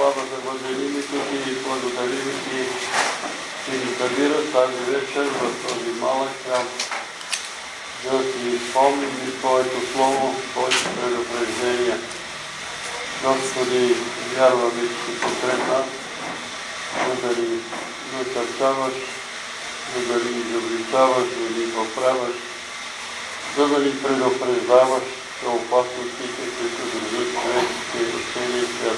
слава да бъде името Ти и благодарим Ти, че ни събира тази вечер в този малък храм, да си спомним и Твоето Слово, Твоите предупреждения. Господи, вярваме, че си покрай нас, за да ни насърчаваш, за да ни изобличаваш, да ни поправяш, за да ни предупреждаваш за опасностите, които държат човеките в целия свят.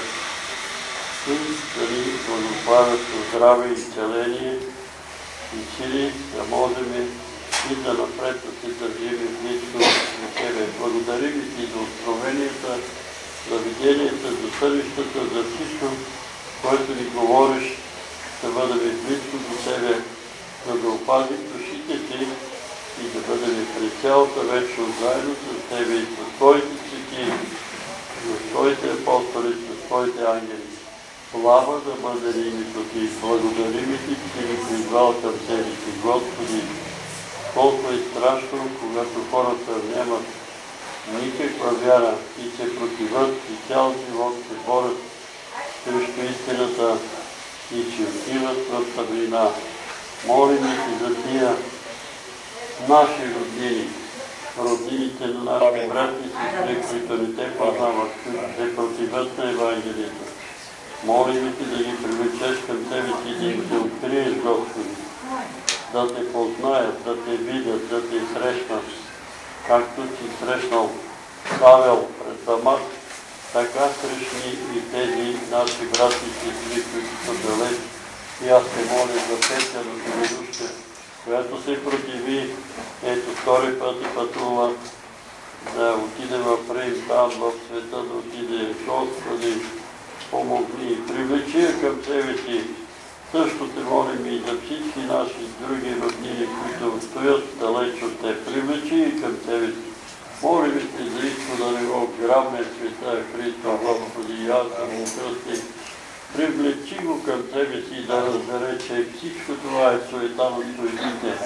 И да ни благославяш със здраве и изцеление и сили, да можем и да напред да се държим близко на Тебе. Благодарим Ти за откровенията, за виденията, за съвещата, за всичко, което ни говориш, да бъдем близко до Тебе, за да опазим душите Ти и да бъдем през цялата вечност заедно с Тебе и с Твоите свети, с Твоите апостоли, с Твоите ангели. Слава да бъде името Ти, благодарим Ти, че Ти ни призвал към себе Ти. Господи, колко е страшно, когато хората нямат никаква вяра и се противат и цял живот се борят срещу истината и че отиват в тъмнина. Молим Ти за тия наши роднини, роднините на нашите брати и сестри, които не Те познават, които се противат на Евангелието. Молим Ти да ги привлечеш към Тебе Ти, да им се откриеш, Господи, да Те познаят, да Те видят, да Те срещнат, както си срещнал Павел пред Дамаск, така срещни и тези наши брати и сестри, които са далеч. И аз Те моля за Петя на Велюшка, която се противи, ето втори път и пътува, да отиде в Рим, там в света да отиде. Господи, помогни, привлечи я към Себе Ти. Също Те молим и за всички наши други роднини, които стоят далеч от Те. Привлечи и към Тебе Ти. Молим Те за изхода на Него, грабне света Христо, Господи, аз да му кръсти. Привлечи го към Тебе Си да разбере, че всичко това е суета на суетите.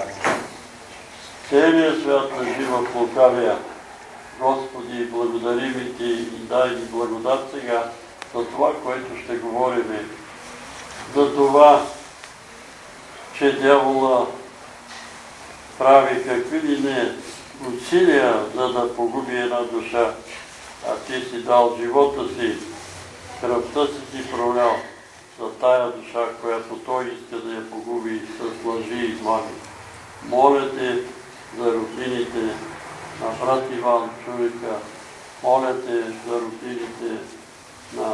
Целият свят нажива в лукавия. Господи, благодарим Ти и дай ни благодат сега за това, което ще говорим. За това, че дявола прави какви ли не усилия, за да погуби една душа, а Ти си дал живота си, кръвта си пролял за тая душа, която той иска да я погуби с лъжи и измами. Моля Те за роднините на брат Иван Чуйка, моля Те за роднините на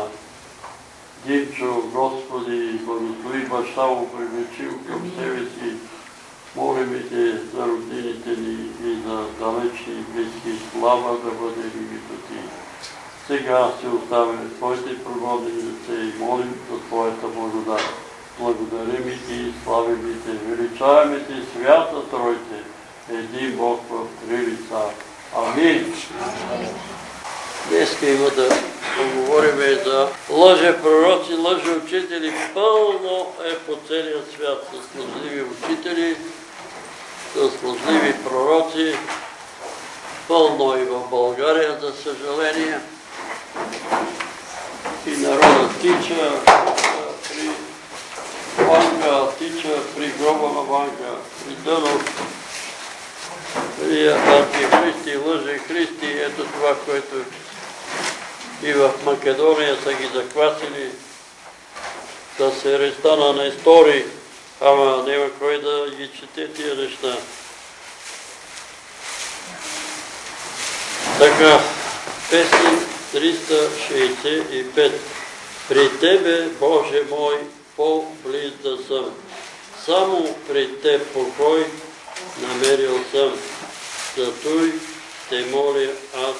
Димчо, Господи, благослови баща му, привлечи към себе си. Молим Те за роднините ни и за далечни и близки. Слава да бъде името Ти. Сега се оставяме Твоите прогодни деца и молим за Твоята благодат. Благодарим и Ти, славим и Те, величаваме Ти, свята Тройте, един Бог в три лица. Амин. Днеска има да поговорим за лъжепророци, лъжеучители. Пълно е по целия свят с лъжливи учители, с лъжливи пророци. Пълно и в България, за съжаление. И народът тича при Ванга, тича при гроба на Ванга, при Дънов, при антихристи, лъжехристи. Ето това, което и в Македония са ги захватили да се ареста на Нестори, ама няма кой да ги чете тия неща. Така, песен 365. При Тебе, Боже мой, по-близ да съм. Само при Теб покой намерил съм. Затуй Те моля аз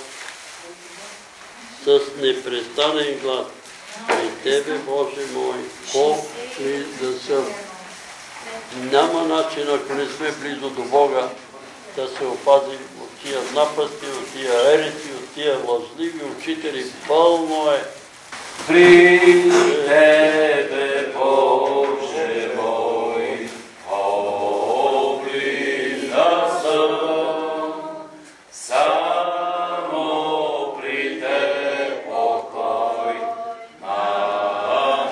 с непрестанен глас. При Тебе, Боже мой, по-близ да съм. Няма начин, ако не сме близо до Бога, да се опазим от тия напасти, от тия ереси, от тия лъжливи учители. Пълно е. При Тебе, Боже мой, по-близ да съм, само при Тебе покой намерил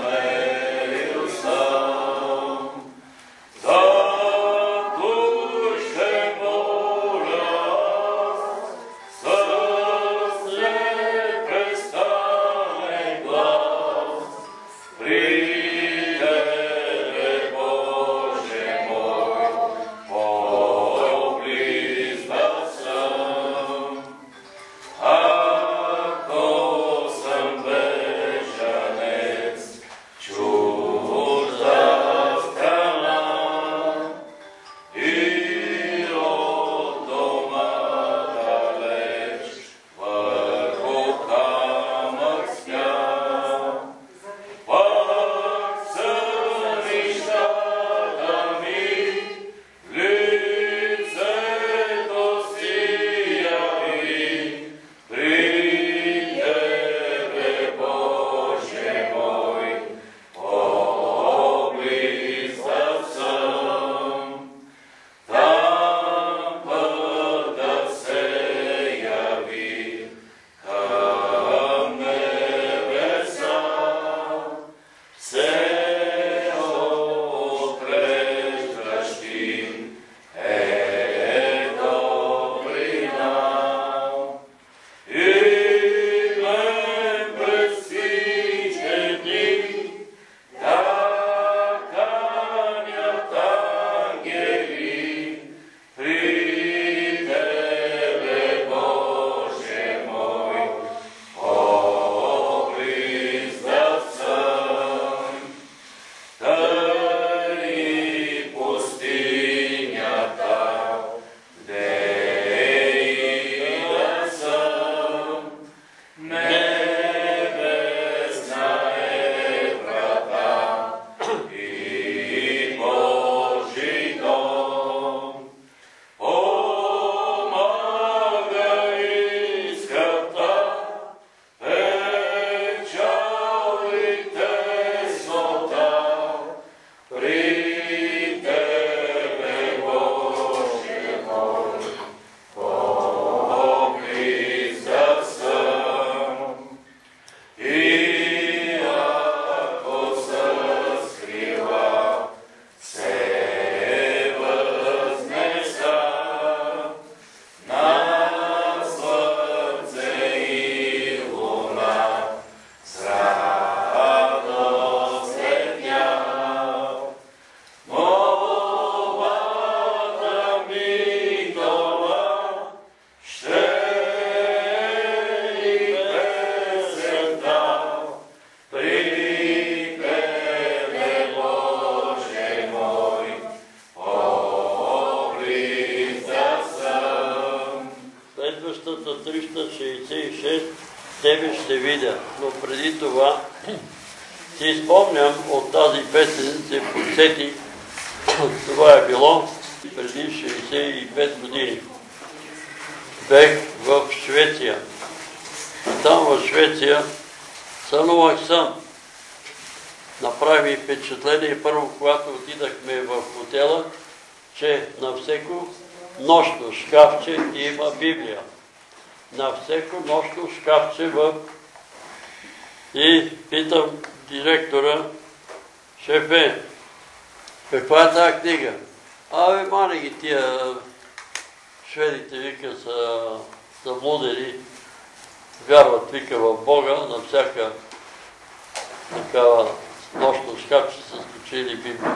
тебе ще видя. Но преди това си спомням от тази песен, се подсетих, това е било преди 65 години. Бех в Швеция. И там в Швеция сънувах сън. Направи ми впечатление първо, когато отидахме в хотела, че на всеко нощно шкафче има Библия. На всеко нощно шкафче И питам директора, шефе, каква е тази книга? Мани ги тия шведите, вика, са заблудени, вярват, вика, в Бога, на всяка такава нощно шкафче са скочили Библия.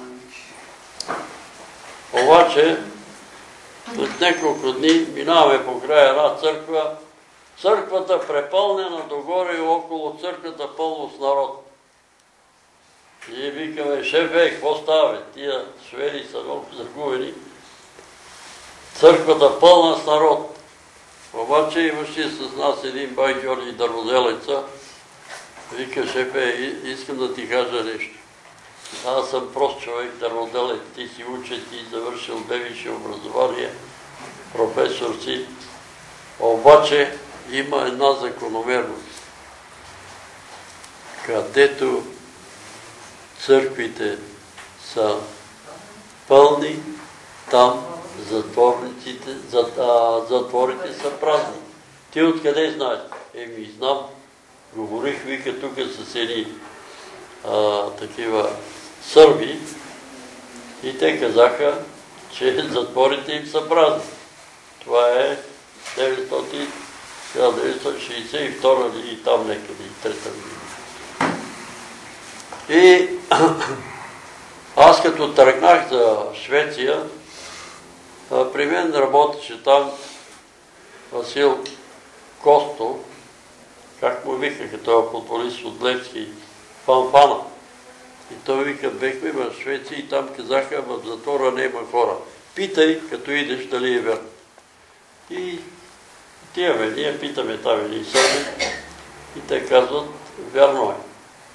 Обаче, след няколко дни минаваме по края една църква, църквата препълнена догоре и около църквата пълно с народ. И викаме, шефе, какво става? Тия шведи са много загубени. Църквата пълна с народ. Обаче имаше с нас един бай Георги Дърводелеца. Вика, шефе, искам да ти кажа нещо. Аз съм прост човек, дърводелец, ти си учен, ти завършил висше образование, професор си. Обаче има една закономерност. Където църквите са пълни, там затворите са празни. Ти откъде знаеш? Знам. Говорих, вика, тук с едни такива сърби и те казаха, че затворите им са празни. Това е 1962 или там некъде, и 3-та година. И аз като тръгнах за Швеция, при мен работеше там Васил Костов, как му викаха, този футболист от Левски, Фанфана. И той вика, бехме в Швеция и там казаха, в затвора нема хора. Питай, като идеш, дали е верно. И ние питаме там или сърби и те казват, вярно е.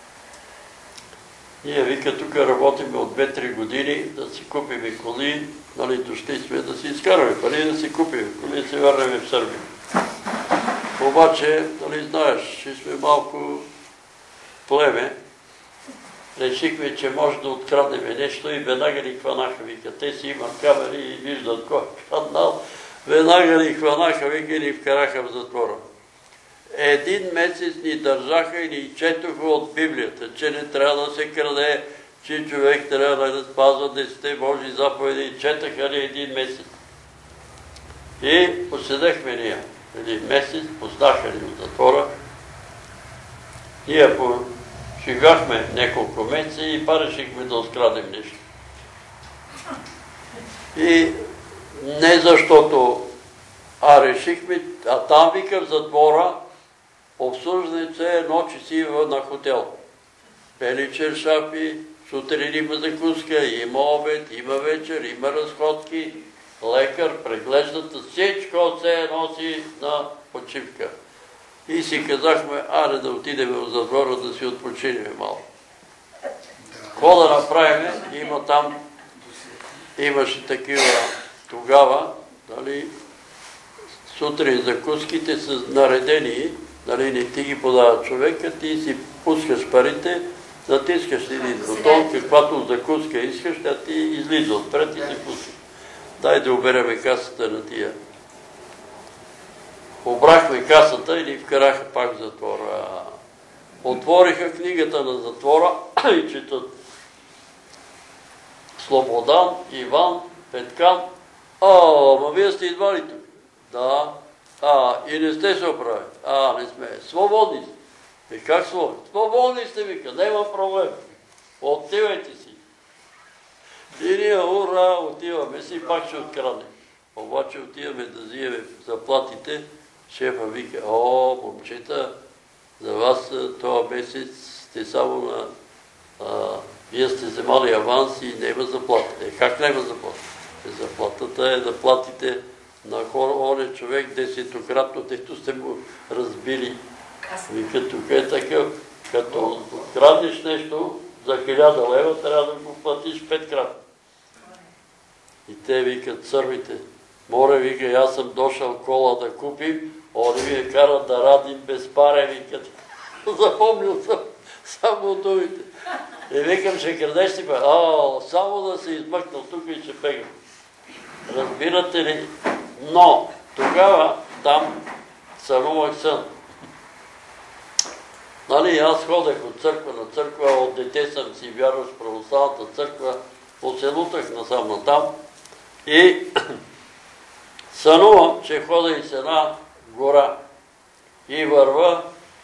Ние, вика, тук работим от 2-3 години да си купим коли, нали, дошли сме да си изкараме пари, да си купим коли и се върнем в Сърбия. Обаче, нали знаеш, че сме малко племе, решихме, че може да откраднем нещо и веднага ни хванаха, вика. Те си имат камери и виждат кой е хванал. Веднага ни хванаха, вика, и ни вкараха в затвора. 1 месец ни държаха и ни четоха от Библията, че не трябва да се краде, че човек трябва да спазва 10 Божии заповеди. Четаха ни 1 месец. И поседехме ние 1 месец, пуснаха ни от затвора. Ние поживяхме няколко месеца и решихме да открадем нещо. И не защото, решихме, там, вика, в затвора, обслужването е едно, че си на хотел. Бели чершафи, сутрин има закуска, има обед, има вечер, има разходки, лекар, преглеждат, всичко се носи на почивка. И си казахме, да отидем в затвора да си отпочинем малко. Какво да направим? Има там, имаше такива тогава, нали, сутрин закуските са наредени, нали, не ти ги подава човека, ти си пускаш парите, натискаш един бутон, каквато закуска искаш, тя ти излиза отпред и закускаш. Дай да обереме касата на тия. Обрахме касата и ни вкараха пак в затвора. Отвориха книгата на затвора и четат Слободан, Иван, Петкан. Ма вие сте идвали тук? Да. И не сте се оправили? Не сме. Свободни сте. Как свободни? Свободни сте, вика, няма проблем. Отивайте си. И ние, ура, отиваме си, пак ще откраднем. Обаче отиваме да взимаме заплатите. Шефа вика, момчета, за вас този месец сте само на... Вие сте вземали аванс и няма заплата. Как няма заплата? Заплатата е да платите на хора, човек 10-кратно, дето сте му разбили Вика, тук е такъв. Като крадеш нещо за 1000 лева, трябва да го платиш 5 крат. И те викат, сърбите, море, вика, аз съм дошъл кола да купим, они ми карат да радим без паре, викат. Запомнил съм само думите. И викам, ще крадеш си, само да се измъкнал тук и ще бегам. Разбирате ли? Но тогава там сънувах сън. Нали, аз ходех от църква на църква, от дете съм си вярваш в православната църква, оселутах насам натам и сънувам, че хода из една гора и върва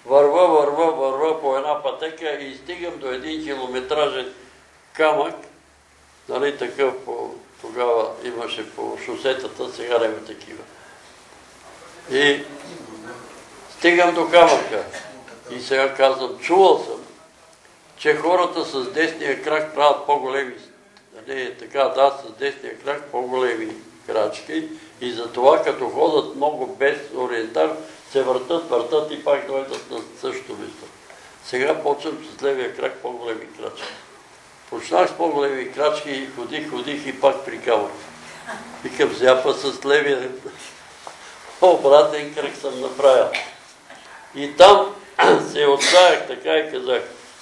по една пътека и стигам до 1 километражен камък, нали, такъв тогава имаше по шосетата, сега няма такива. И стигам до камъка. И сега казвам, чувал съм, че хората с десния крак правят по-големи, с десния крак по-големи крачки и затова като ходят много без ориентар, се въртат и пак дойдат на същото место. Сега почвам с левия крак по-големи крачки. Почнах с по-големи крачки и ходих и пак при камък. Викам, зяпа с левия обратен кръг съм направил. И там се отчаях така и казах,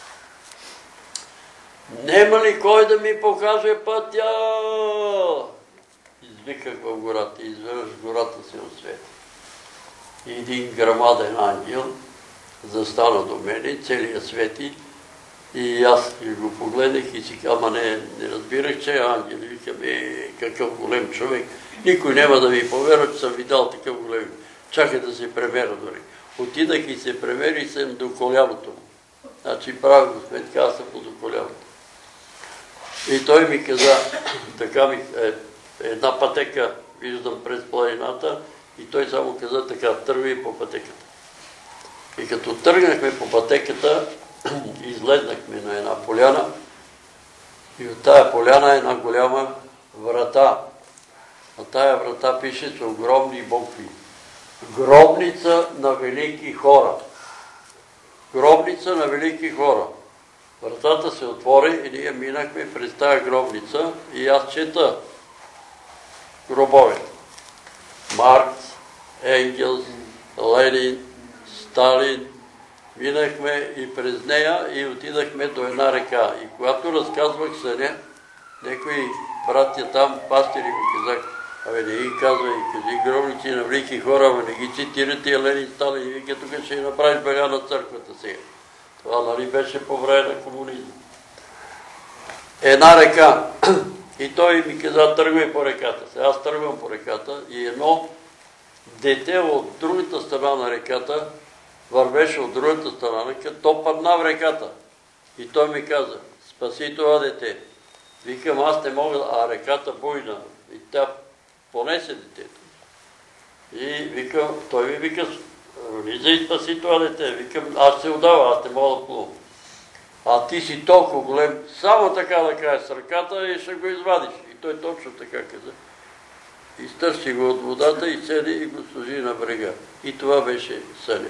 нема ли кой да ми покаже пътя? Извиках в гората, изведнъж гората се освети. И един грамаден ангел застана до мене, целият свети, и аз го погледнах и си казах, ама не разбирах, че е ангел. И викам, какъв голем човек. Никой няма да ми повярва, че съм видял такъв голем. Чакай да се премера дори. Отидах и се премери съм до коляното му. Значи правя го сметка, аз съм до коляното. И той ми каза, така ми, една пътека виждам през планината, и той само каза така, тръгви по пътеката. И като тръгнахме по пътеката, излезнахме на една поляна, и от тая поляна една голяма врата. На тая врата пише с огромни букви. Гробница на велики хора. Гробница на велики хора. Вратата се отвори и ние минахме през тая гробница и аз чета гробовете. Маркс, Енгелс, Ленин, Сталин. Минахме и през нея и отидахме до една река. И когато разказвах съня, някои братя там, пастири ми казах, абе не ги казвай, кажи гробници на велики хора, ама не ги цитирате Ленин, Сталин, и вика, тук ще направиш бега на църквата сега. Това нали беше по време на комунизма. Една река. И той ми каза, тръгвай по реката. Сега аз тръгвам по реката и едно дете от другата страна на реката вървеше от другата страна на реката, то падна в реката. И той ми каза, спаси това дете. Викам, аз не мога, а реката буйна. И тя понесе детето. И викам, той ми вика, влиза и спаси това дете. Викам, аз се удава, аз не мога да плувам. А ти си толкова голем, само така да кажеш с ръката и ще го извадиш. И той точно така каза. Изтърси го от водата и седи и го сложи на брега. И това беше съня.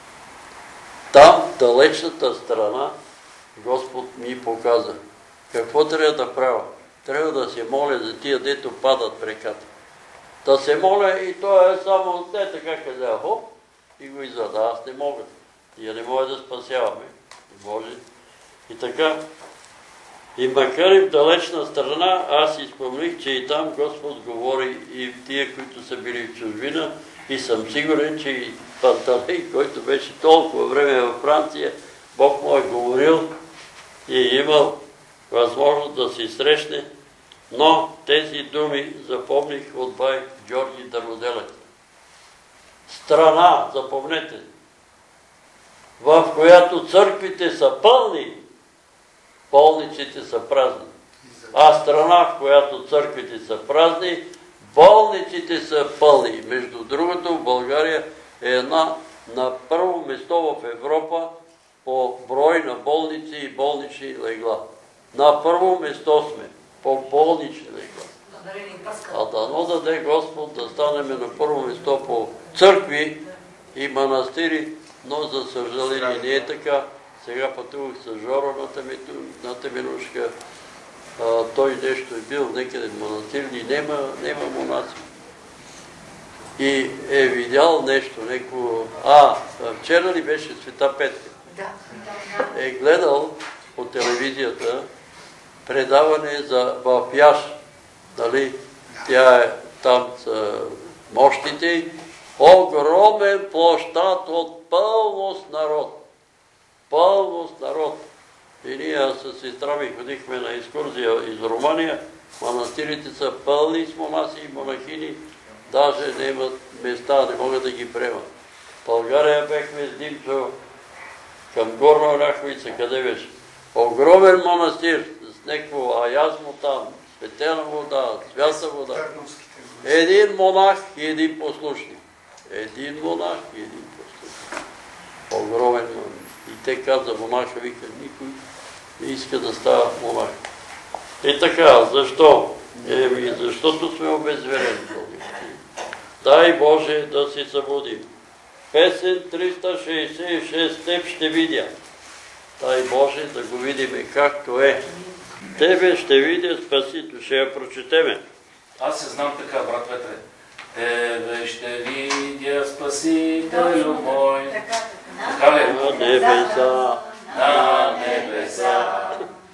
Там, далечната страна, Господ ми показа. Какво трябва да правя? Трябва да се моля за тия, дето падат в реката. Да се моля и той е само те така каза, хоп, и го извада. Аз не мога. Ние не може да спасяваме. Не може. И така. И макар и в далечна страна, аз изпомних, че и там Господ говори и в тия, които са били в чужбина, и съм сигурен, че и Панталей, който беше толкова време във Франция, Бог му е говорил и е имал възможност да се срещне, но тези думи запомних от бай Георги Дърводелец. Страна, запомнете, в която църквите са пълни, болниците са празни. А страна, в която църквите са празни, болниците са пълни. Между другото, в България е една на първо место в Европа по брой на болници и болнични легла. На първо место сме по болнични легла. А дано даде Господ да станем на първо место по църкви и манастири но за съжаление не е така. Сега пътувах с Жоро на Теменушка. Той нещо е бил некъде в манастир и нема монаси. И е видял нещо, вчера ли беше Света Петка? Да. Е гледал по телевизията предаване за Бапяш. Нали? Тя е там с мощите. Огромен площад от пълност народ. Пълност народ. И ние с сестра ми ходихме на екскурзия из Румъния. Манастирите са пълни с монаси и монахини. Даже не имат места, не могат да ги приемат. В България бехме с Димчо към Горна Оряховица, къде беше? Огромен манастир с някакво аязмо там, светена вода, свята вода. Един монах и един послушник. Един монах и един послушник. Огромен монах. И те каза монаха, вика, никой не иска да става монах. И така, защо? Защото сме обезверени. Дай Боже да си събудим. Песен 366, теб ще видя. Дай Боже да го видим както е. Тебе ще видя Спасител. Ще я прочетеме. Аз се знам така, брат Петре. Тебе ще видя Спасителю мой. Така ли? На небеса, на небеса,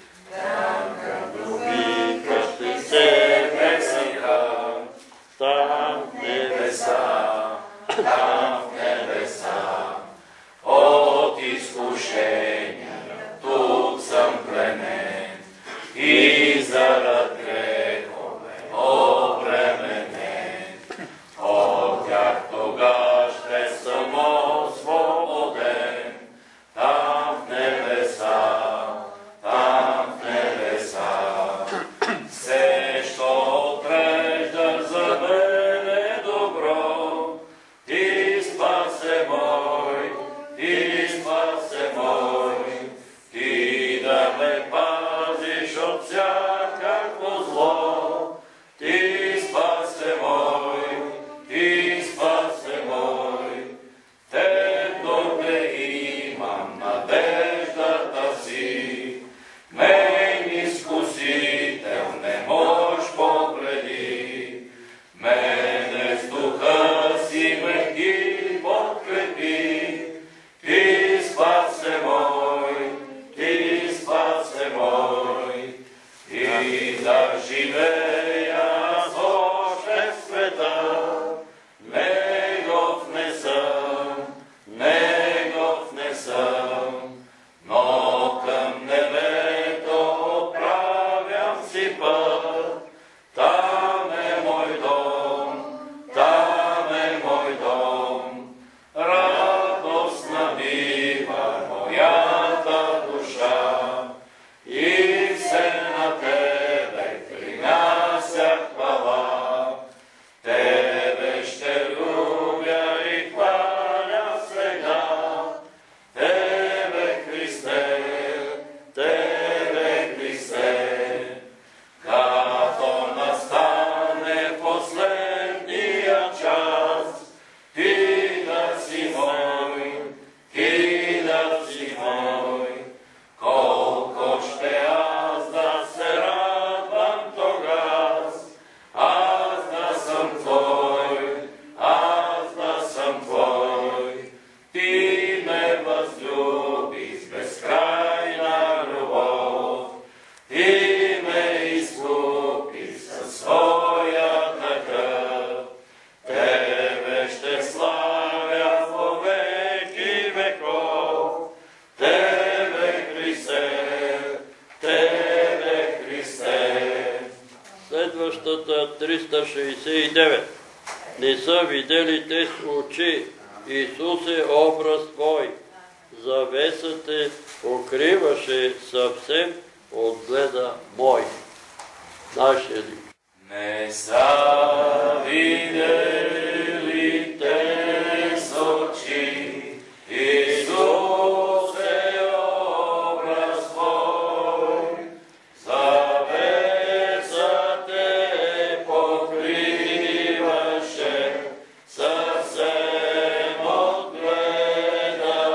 викаш се весиха, там небеса, там в небеса, от изкушения, тук съм пленен и зарад грехове обременен. От тях тога ще съм освободен, там в небеса, там в небеса. Все, що отреждаш за мене добро, ти спасе мой, ти спасе мой, ти да ме пазиш от всякакво зло, ти спасе мой, ти спасе мой. Теб те имам надеждата си, мен изкусител не мож побреди. Мене с духа си ме ти подкрепи, ти спасе мой, ти спасе мой. И да живея аз още в света, негов не съм, но към небето правям си път. Там е мой дом, там е мой дом, радостна бива моята душа, и все на тебе принася хвала. Тебе ще любя и хваля сега, Тебе Христе, Тебе Христе. Като настане последния час, ти да си мой, ти да си мой. Колко ще аз да се радвам тогаз, аз да съм твой, аз да съм твой. Ти ме възлюби с безкрайна любов, ти ме изкупи със своята кръв. Тебе ще славя во веки веков, Тебе Христе, Тебе Христе. Следващата 369. Не са видели те с очи, Исусе, образ Твой. Завесата покриваше съвсем от гледа мой. Нашия ли. Не са видели те с очи, Исусе, образ Твой. Завесата покриваше съвсем от гледа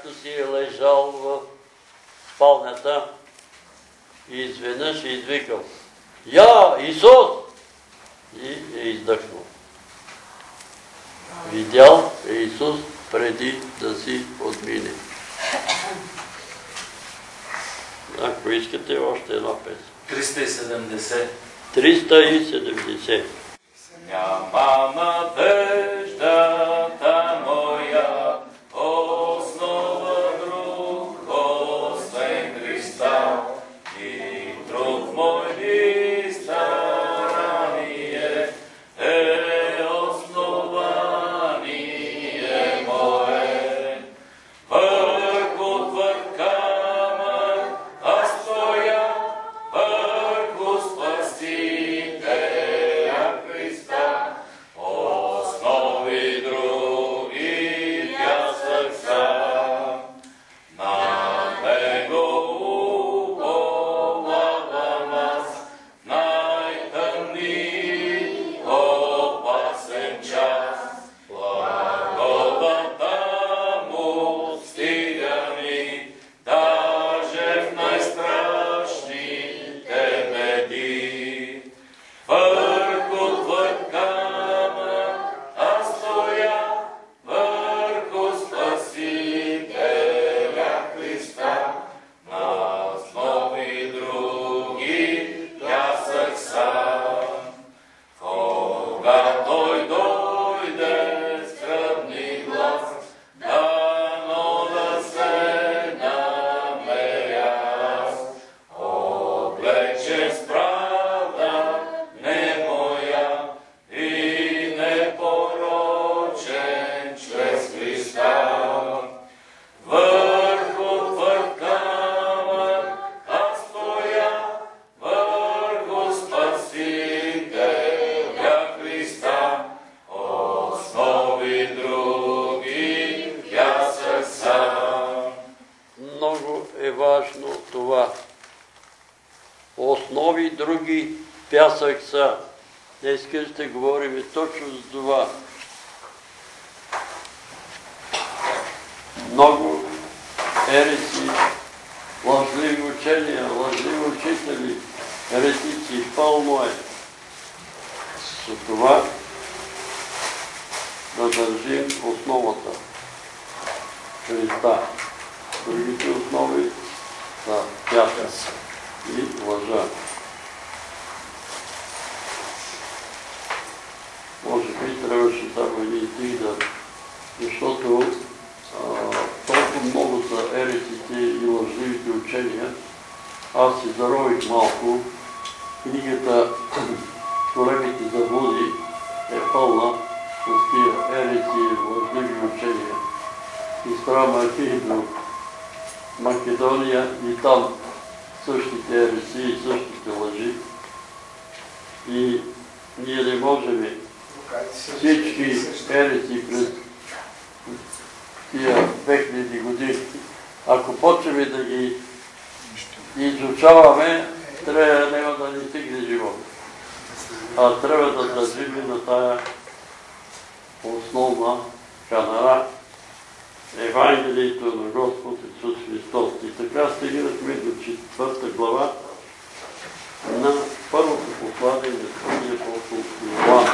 както си е лежал в спалнята и изведнъж е извикал: "Я, Исус!" И е издъхнал. Видял е Исус преди да си отмине. Ако искате, още една песен. 370. Няма надеждата моя, основа друг, освен Христа, и друг мой ни старание е основание мое. Върху твърд камък аз стоя, върху Спасителя Христа, основи други пясък сам. На него уповавам аз, най-тъмни опасен час. Благодата му стига ми, даже в най-страшните беди. Върху твърд камък аз стоя, върху Спасителя Христа, на основи други пясък сам. Кога той дойде с кръвни глас, дано да се намеря аз, облечен с правда не моя и непорочен чрез Христа. Върху твърд камък аз стоя, върху Спасителя Христа, основи други пясък сам. Много е важно това. Основи други пясък са. Днес ще говорим точно за това. Много ереси, лъжливи учения, лъжливи учители, еретици, пълно е. За това да държим основата. Христа. Другите основи са пясък и лъжа. Може би трябваше само един стих да... Защото толкова много са ересите и лъжливите учения. Аз си зарових малко. Книгата "Големите заблуди" е пълна с тия ереси и лъжливи учения. Изправям архив до Македония и там същите ереси и същите лъжи. И ние не можем всички ереси през тия 2000 години. Ако почнем да ги изучаваме, няма да ни стигне живот. А трябва да държим на тая основна канара Евангелието на Господ Исус Христос. И така стигнахме до 4 глава на първото послание на Святия апостол Йоан.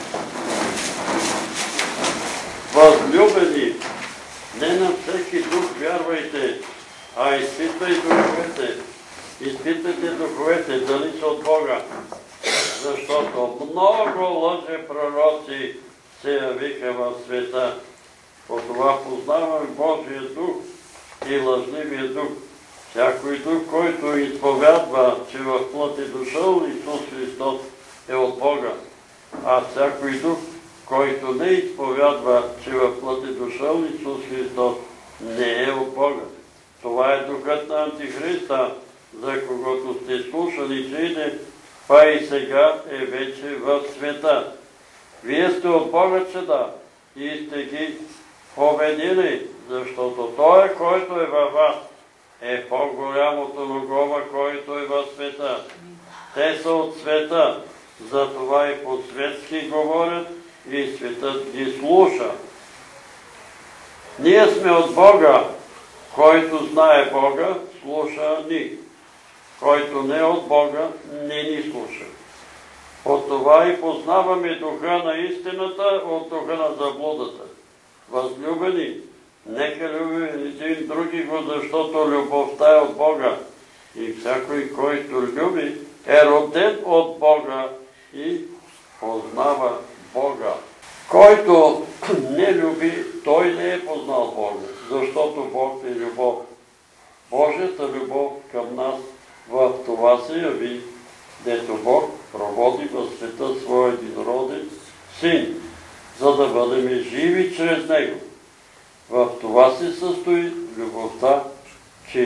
Възлюбени, не на всеки дух вярвайте, а изпитвайте духовете. Изпитайте духовете, дали са от Бога. Защото много лъже пророци се явиха в света. По това познавам Божия дух и лъжливия дух. Всякой дух, който изповядва, че в плът е дошъл Исус Христос, е от Бога. А всякой дух, който не изповядва, че в плът е дошъл Исус Христос, не е от Бога. Това е духът на Антихриста, за когото сте слушали, че иде, па и сега е вече в света. Вие сте от Бога чеда и сте ги победили, защото Той, който е във вас, е по-голям от оногова, който е в света. Те са от света, затова и по-светски говорят и светът ги слуша. Ние сме от Бога, Който знае Бога, слуша ни. Който не е от Бога, не ни слуша. От това и познаваме духа на истината от духа на заблудата. Възлюбени, нека любим един други го, защото любовта е от Бога. И всякой, който люби, е роден от Бога и познава Бога. Който не люби, той не е познал Бога, защото Бог е любов. Божията любов към нас в това се яви, дето Бог проводи в света своя единороден Син, за да бъдем живи чрез Него. В това се състои любовта, че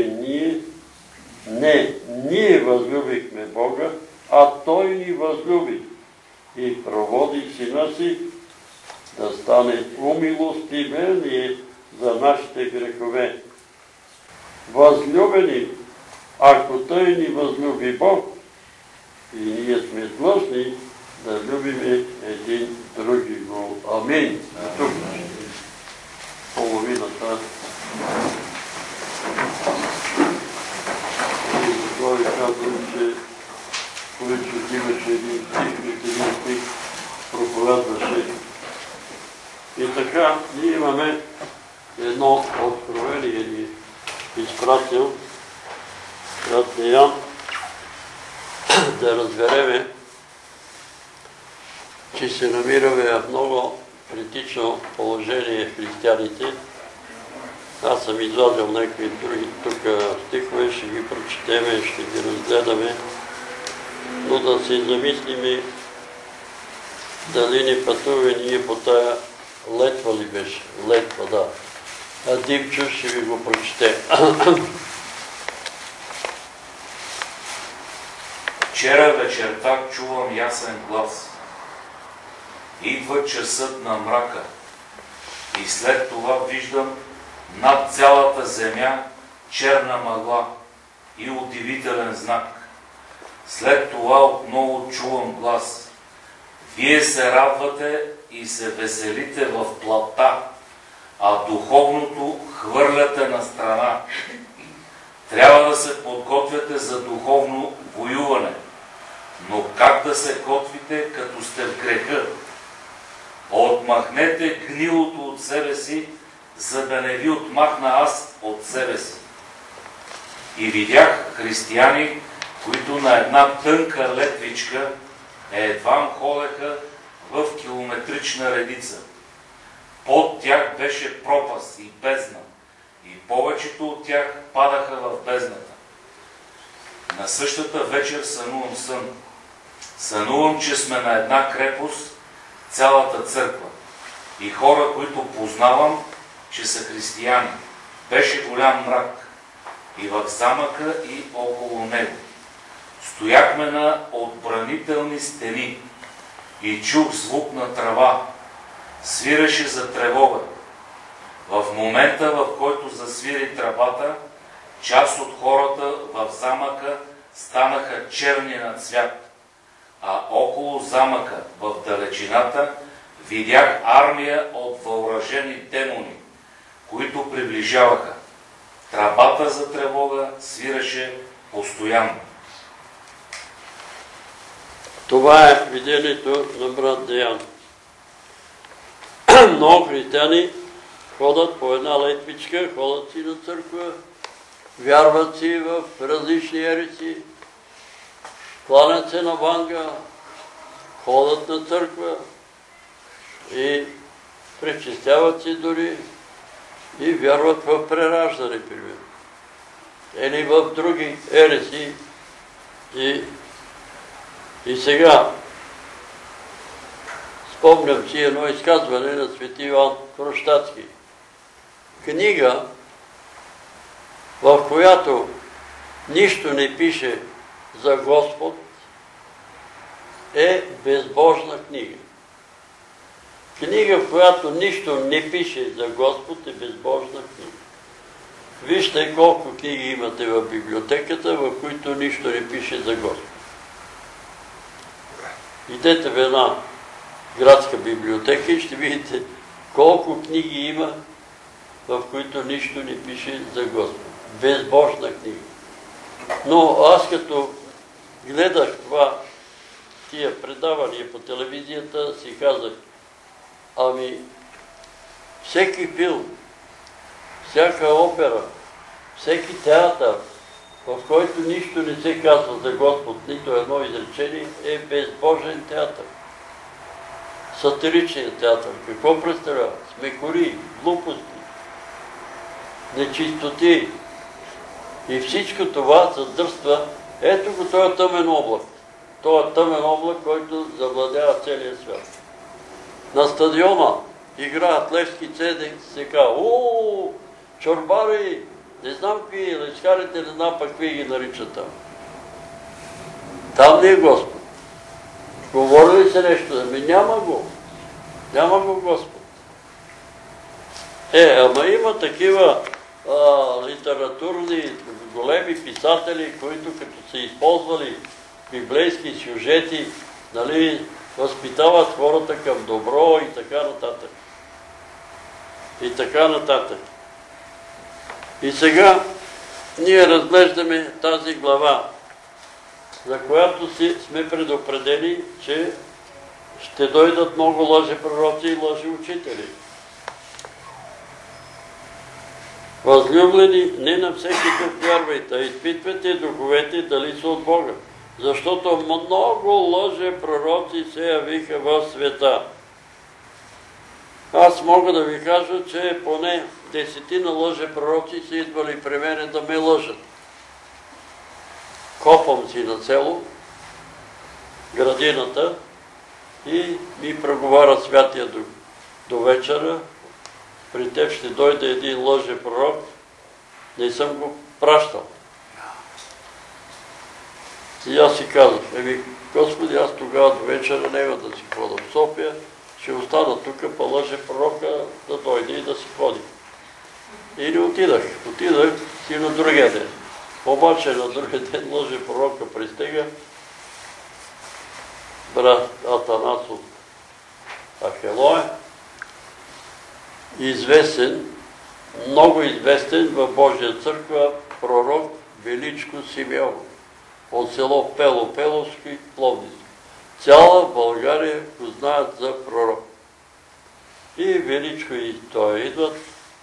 ние възлюбихме Бога, а Той ни възлюби и проводи Сина си да стане умилостивение за нашите грехове. Възлюбени, ако Той ни възлюби Бог, и ние сме длъжни да любиме един други го. Амин. Тук половината. И затова ви казвам, че когато имаше един стих проповядваше. И така, ние имаме едно откровение ни изпратил брат Деян, да разбереме, че се намираме в много критично положение в християните. Аз съм извадил някакви други тук стихове, ще ги прочетеме, ще ги разгледаме, но да се замислиме дали не пътуваме ние по тая летва ли беше? Летва, да. А Димчо ще ви го прочете. Вчера вечерта чувам ясен глас. Идва часът на мрака. И след това виждам над цялата земя черна мъгла и удивителен знак. След това отново чувам глас. Вие се радвате и се веселите в плътта, а духовното хвърляте на страна. Трябва да се подготвяте за духовно воюване. Но как да се готвите, като сте в греха? Отмахнете гнилото от себе си, за да не ви отмахна аз от себе си. И видях християни, които на една тънка летвичка едвам ходеха в километрична редица. Под тях беше пропаст и бездна, и повечето от тях падаха в бездната. На същата вечер сънувам сън. Сънувам, че сме на една крепост, цялата църква, и хора, които познавам, че са християни. Беше голям мрак и в замъка, и около него. Стояхме на отбранителни стени и чух звук на трава. Свиреше за тревога. В момента, в който засвири тръбата, част от хората в замъка станаха черни на цвят, а около замъка, в далечината, видях армия от въоръжени демони, които приближаваха. Тръбата за тревога свиреше постоянно. Това е видението на брат Деян. Много християни ходят по една летвичка, ходят си на църква, вярват си в различни ереси, кланят се на ванга, ходят на църква и пречистяват си дори и вярват в прераждане, примерно. Или в други ереси. И сега спомням си едно изказване на свети Иван Кронштадтски. Книга, в която нищо не пише за Господ, е безбожна книга. Книга, в която нищо не пише за Господ, е безбожна книга. Вижте колко книги имате в библиотеката, в които нищо не пише за Господ. Идете в една градска библиотека и ще видите колко книги има, в които нищо не пише за Господ. Безбожна книга. Но аз като гледах тия предавания по телевизията, си казах, ами всеки филм, всяка опера, всеки театър, в който нищо не се казва за Господ, нито едно изречение, е безбожен театър. Сатиричният театър. Какво представлява? Смекори, глупости, нечистоти. И всичко това съдържа. Ето го този тъмен облак. Този тъмен облак, който завладява целия свят. На стадиона играят Левски цеди, се казва, чорбари, не знам какви, лечкарите, не знам пък какви ги наричат там. Там не е Господ. Говори ли се нещо? Ами няма го. Няма го Господ. Ама има такива литературни големи писатели, които като са използвали библейски сюжети, възпитават хората към добро и така нататък. И така нататък. И сега ние разглеждаме тази глава, за която сме предупредени, че ще дойдат много лъжепророци и лъжеучители. Възлюблени, не на всеки дух вярвайте, а изпитвайте духовете дали са от Бога. Защото много лъжепророци се явиха в света. Аз мога да ви кажа, че поне 10 лъжепророци са идвали при мене да ме лъжат. Копам си на село, градината, и ми преговаря святия до вечера. При теб ще дойде един лъжепророк, не съм го пращал. И аз си казах, Господи, аз тогава до вечера няма да си хода в София, ще остана тук, па лъжепророка да дойде и да си ходи. И не отидах. Отидах си на другия ден. Обаче на другия ден лъжепророка пристига, брат Атанас от Ахелоя, известен, много известен в Божия църква пророк Величко Симеонов от село Пело-Пеловски, Пловдивски. Цяла България го знаят за пророк. И Величко и той идват.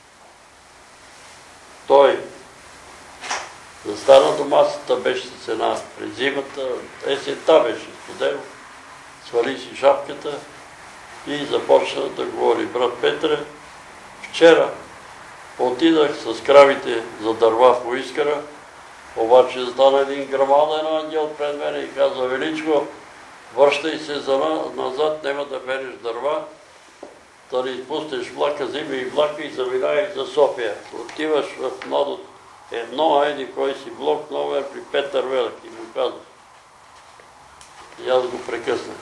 Той застана до масата, беше с една през зимата, есента беше студено, свали си шапката и започна да говори: брат Петре, вчера отидах с кравите за дърва в Искъра, обаче стана един грамаден ангел пред мене и каза: Величко, връщай се назад, няма да береш дърва, да не изпуснеш влака, вземи и влака и заминай за София. Отиваш в едно, кой си блок номер при Петър Велик, и му казах. И аз го прекъснах.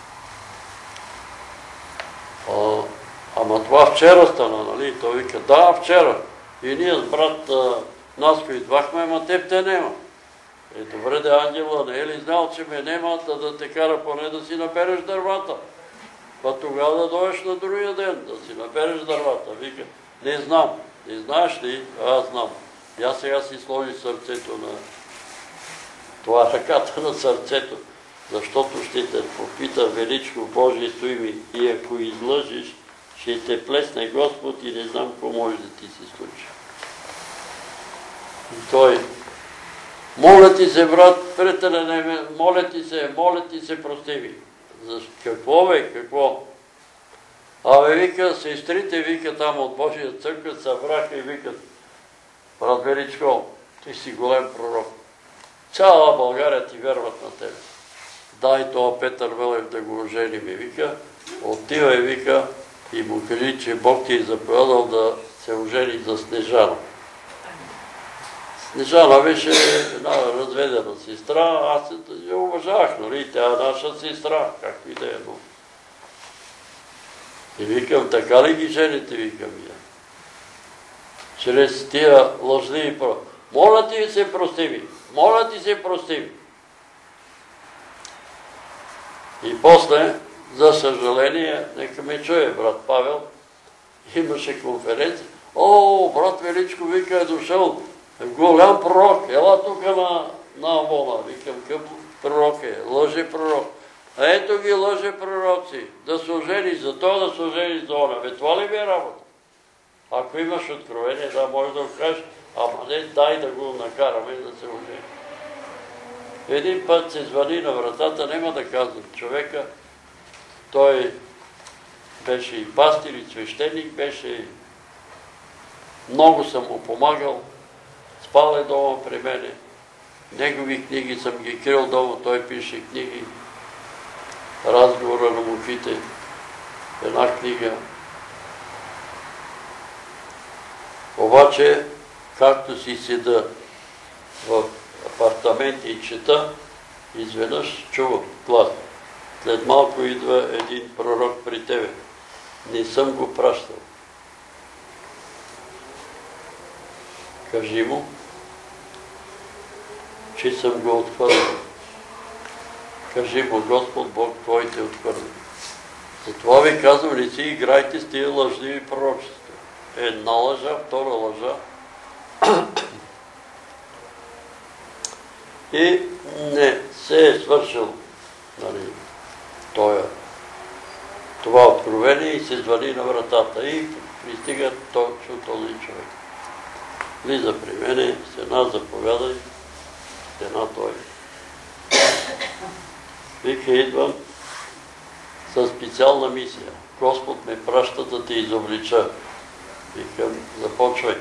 Ама това вчера стана, нали? Той вика: да, вчера. И ние с брат Наско идвахме, ама теб те нема. Добре де, ангела, не е ли знал, че ме нема, да те кара поне да си набереш дървата? Па тогава да дойдеш на другия ден, да си набереш дървата. Вика: не знам. Не знаеш ли? Аз знам. И аз сега си сложи сърцето на... Това ръката на сърцето, защото ще те попита Величко Божието име и ако излъжиш, ще те плесне Господ и не знам какво може да ти се случи. И той: моля ти се, брат, приятеле, моля ти се, прости ми. Какво бе, какво? Вика, сестрите, вика, там от Божия църква събраха и викат: брат Величко, ти си голем пророк. Цяла България ти вярват на тебе. Дай това Петър Велев да го ожени, ми вика. Отивай, вика, и му кажи, че Бог ти е заповядал да се ожени за Снежана. Снежана беше една разведена сестра, аз я уважавах, нали? Тя е наша сестра, както и да е, но... И викам: така ли ги жените, викам я? Чрез тия лъжливи пророци. Моля ти се, прости ми. Моля ти се, прости ми. И после, за съжаление, нека ме чуе брат Павел, имаше конференция. О, брат Величко, вика, е дошъл голям пророк, ела тук на Амона. Викам, къв пророк е? Лъже пророк. А ето ги лъже пророци, да се ожени за това, да се ожени за она. Бе, това ли ви е работа? Ако имаш откровение, да, може да го кажеш, ама не, дай да го накараме да се ожени. Един път се звъни на вратата, няма да казвам човека, той беше и пастир, и свещеник, беше много съм му помагал, спал е дома при мене, негови книги съм ги крил дома, той пише книги, Разговора на мухите, една книга. Обаче, както си седа в апартаменти и чета, изведнъж чувам глас. След малко идва един пророк при тебе. Не съм го пращал. Кажи му, че съм го отхвърлил. Кажи му, Господ Бог твой те отхвърли. Затова ви казвам, не си играйте с тия лъжливи пророчества. Една лъжа, втора лъжа. И не се е свършил това откровение и се звъни на вратата. И пристига точно този човек. Влиза при мене, стена заповядай, стена той. Вика, идвам със специална мисия. Господ ме праща да те изоблича. Викам, започвай.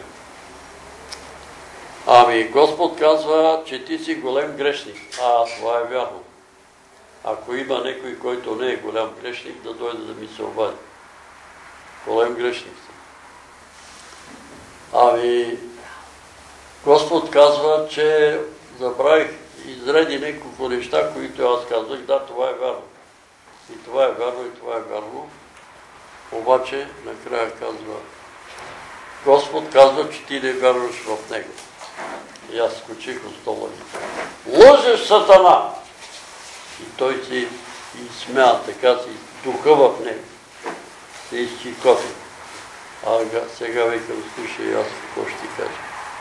Ами Господ казва, че ти си голем грешник. Това е вярно. Ако има някой, който не е голям грешник, да дойде да ми се обади. Голем грешник съм. Ами Господ казва, че забравих, изреди няколко неща, които аз казвах. Да, това е вярно. И това е вярно, и това е вярно. Обаче, накрая казва, Господ казва, че ти не вярваш в Него. И аз скочих от стола. Лъжеш, Сатана! И той се изсмя, така си духа в него. Се изчикоти. Сега викам, слушай, аз какво ще ти кажа.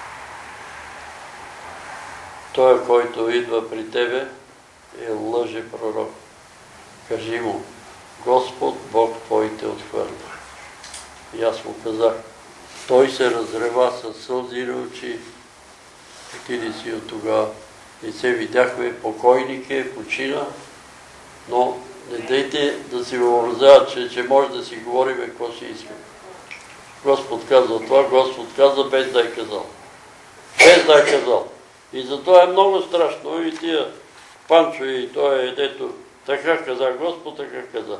Той, който идва при тебе, е лъже пророк. Кажи му, Господ Бог твой те отхвърли. И аз му казах, той се разрева със сълзи на очи. Отиде си от тогава. И се видяхме, покойник е, почина, но не дайте да си въобразяват, че може да си говорим какво си искаме. Господ каза това, Господ каза без да е казал. Без да е казал. И затова е много страшно. И тия Панчо и той е дето така каза Господ, така каза.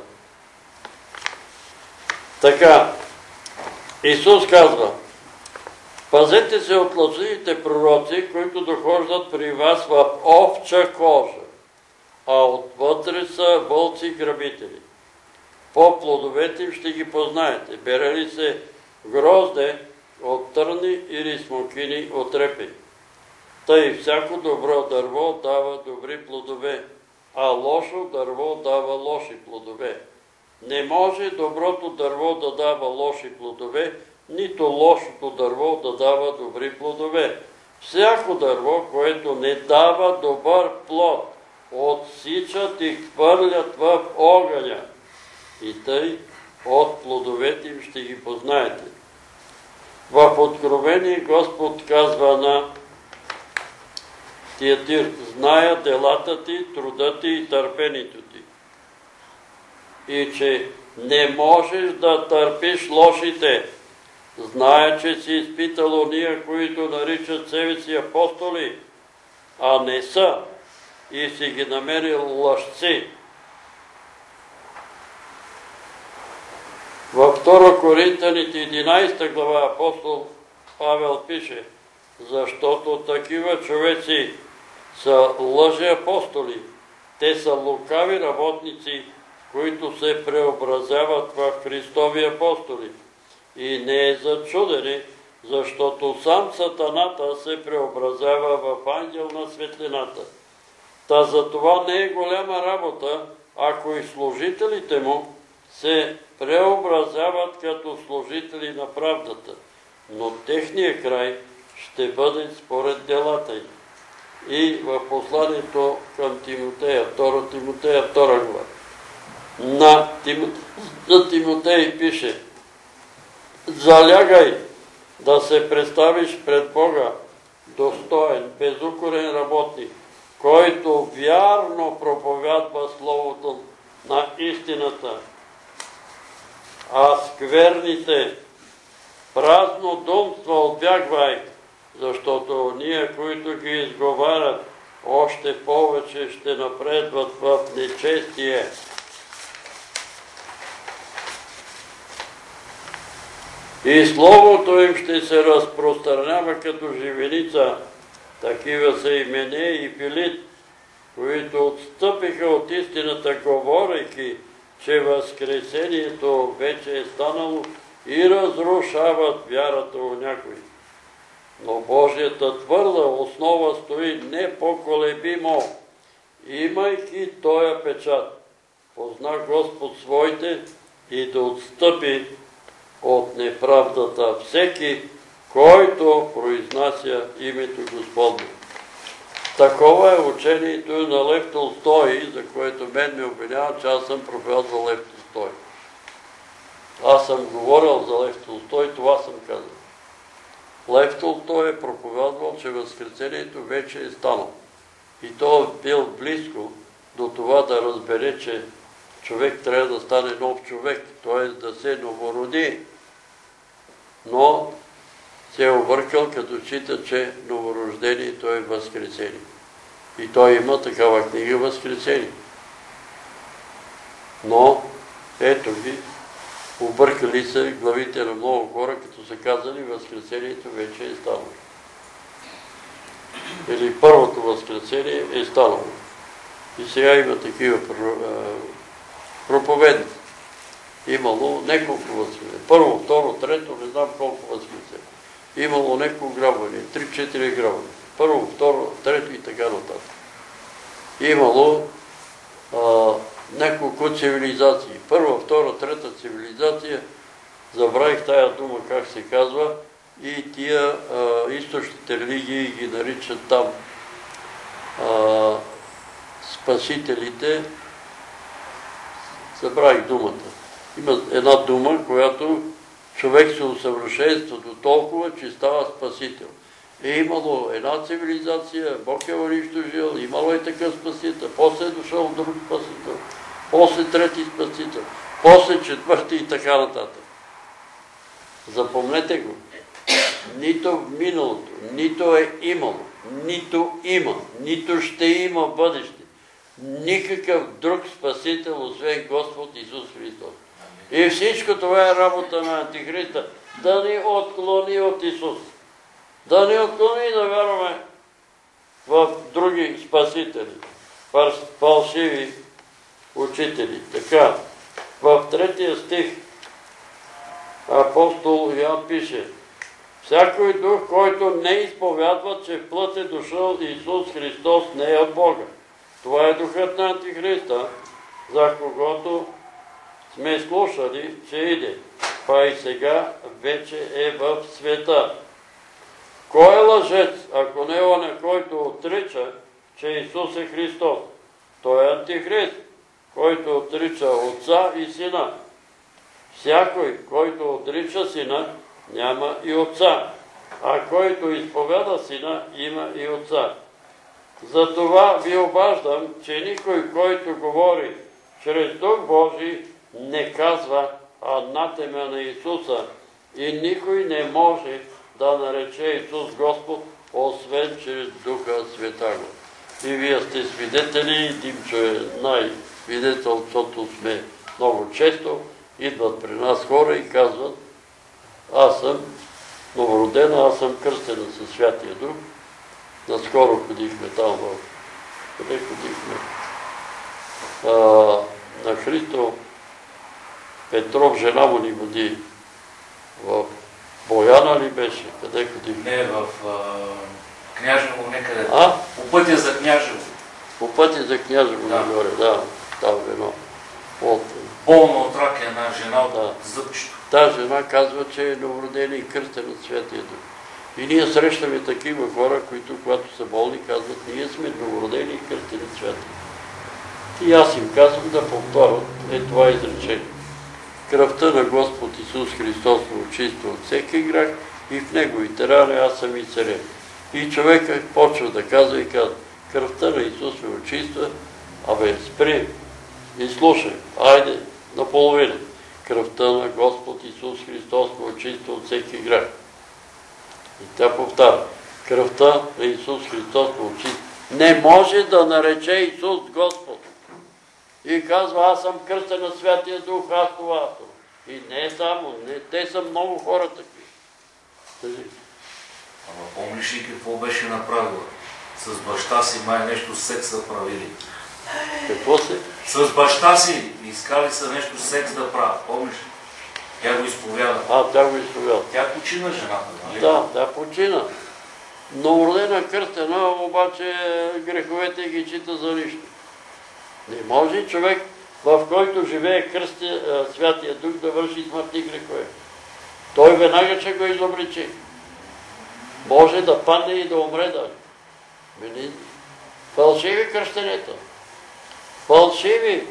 Така, Исус казва, пазете се от лъжливите пророци, които дохождат при вас в овча кожа, а отвътре са вълци грабители. По плодовете им ще ги познаете. Бере ли се грозде от търни или смокини от репи? Тъй всяко добро дърво дава добри плодове, а лошо дърво дава лоши плодове. Не може доброто дърво да дава лоши плодове, нито лошото дърво да дава добри плодове. Всяко дърво, което не дава добър плод, отсичат и хвърлят в огъня. И тъй от плодовете им ще ги познаете. В Откровение Господ казва на Тиатир, зная делата ти, труда ти и търпението ти. И че не можеш да търпиш лошите. Зная, че си изпитал ония, които наричат себе си апостоли, а не са, и си ги намерил лъжци. Във 2 Коринтяните 11 глава апостол Павел пише, защото такива човеци са лъжеапостоли, те са лукави работници, които се преобразяват в Христови апостоли. И не е за чудене, защото сам Сатаната се преобразява в ангел на светлината. Та за това не е голяма работа, ако и служителите му се преобразяват като служители на правдата. но техният край ще бъде според делата им. И в посланието към Тимотея, 2 Тимотея, 2 глава, за Тимотей пише: залягай да се представиш пред Бога достоен, безукорен работник, който вярно проповядва словото на истината, а скверните празнодумства отбягвай, защото ония, които ги изговарят, още повече ще напредват в нечестие. И словото им ще се разпространява като живеница. Такива са и Мене и Филит, които отстъпиха от истината, говорейки, че възкресението вече е станало, и разрушават вярата у някои. Но Божията твърда основа стои непоколебимо, имайки тоя печат. Позна Господ своите и да отстъпи от неправдата всеки, който произнася името Господне. Такова е учението на Лев Толстой, за което мен ме обвинява, че аз съм проповядвал Лев Толстой. Аз съм говорил за Лев Толстой, това съм казал. Лев Толстой е проповядвал, че възкресението вече е станало. И то е бил близко до това да разбере, че човек трябва да стане нов човек, т.е. да се новороди. Но се е объркал, като счита, че новорождението е възкресение. И той има такава книга Възкресение. Но ето ги, объркали се главите на много хора, като са казали, възкресението вече е станало. Или първото възкресение е станало. И сега има такива проповедници. Имало няколко възкресения. Първо, второ, трето, не знам колко възкресения. Имало няколко грабвания, 3-4 грабвания. Първо, второ, трето и така нататък. Имало няколко цивилизации. Първа, втора, трета цивилизация, забравих тая дума как се казва, и тия източните религии ги наричат там спасителите. Забравих думата. Има една дума, която човек се усъвършенства до толкова, че става спасител. Е имало една цивилизация, Бог е унищожил, имало е такъв спасител, после е дошъл друг спасител, после трети спасител, после четвърти и така нататък. Запомнете го. Нито в миналото, нито е имало, нито има, нито ще има в бъдеще. Никакъв друг спасител, освен Господ Исус Христос. И всичко това е работа на Антихриста. Да ни отклони от Исус. Да ни отклони да вярваме в други спасители, фалшиви учители. Така, в 3 стих апостол Йоан пише: всякой дух, който не изповядва, че в плът е дошъл Исус Христос, не е от Бога. Това е духът на Антихриста, за когото сме слушали, че иде, па и сега вече е в света. Кой е лъжец, ако не оня, който отрича, че Исус е Христос? Той е Антихрист, който отрича Отца и Сина. Всякой, който отрича Сина, няма и Отца, а който изповяда Сина, има и Отца. Затова ви обаждам, че никой, който говори чрез Дух Божий, не казва анатема на Исуса, и никой не може да нарече Исус Господ, освен чрез Духа Святаго. И вие сте свидетели, Димчо е най-свидетел, защото сме много често, идват при нас хора и казват: аз съм новородена, аз съм кръстена със Святия Дух. Наскоро ходихме там, къде ходихме? На Христо Петров, жена му ни води. В Бояна ли беше? Къде ходихме? Не, в Княжево некъде. По пътя за Княжево. По пътя за Княжево нагоре, да. Там едно. болна от рак една жена от зъбчето. Та жена казва, че е новородена и кръстена от Святия Дух. И ние срещаме такива хора, които, когато са болни, казват, ние сме новородени и кръстени от Святия. И аз им казвам да повторят това изречение. Кръвта на Господ Исус Христос ме очиства от всеки грях и в неговите рани аз съм изцелен. И човека почва да казва и казва, кръвта на Исус ме очиства, спри и слушай, айде наполовина. Кръвта на Господ Исус Христос ме очиства от всеки грях. И тя повтаря, кръвта на Исус Христос ме очиства. Не може да нарече Исус Господ. И казва, аз съм кръстен на Святия Дух, аз това. И не е само, те са много хора такива. Ама помниш ли какво беше направила? С баща си май нещо секс са правили. Какво се? С баща си искали са нещо секс да правят, помниш? Тя го изповяда. Тя го изповяда. Тя почина жената, нали? Да, тя почина. Новородена кръстена, обаче греховете ги чита за нищо. Не може човек, в който живее Святия Дух, да върши смъртни грехове. Той веднага ще го изобличи. Може да падне и да умре даже. Фалшиви кръщенета. Фалшиви.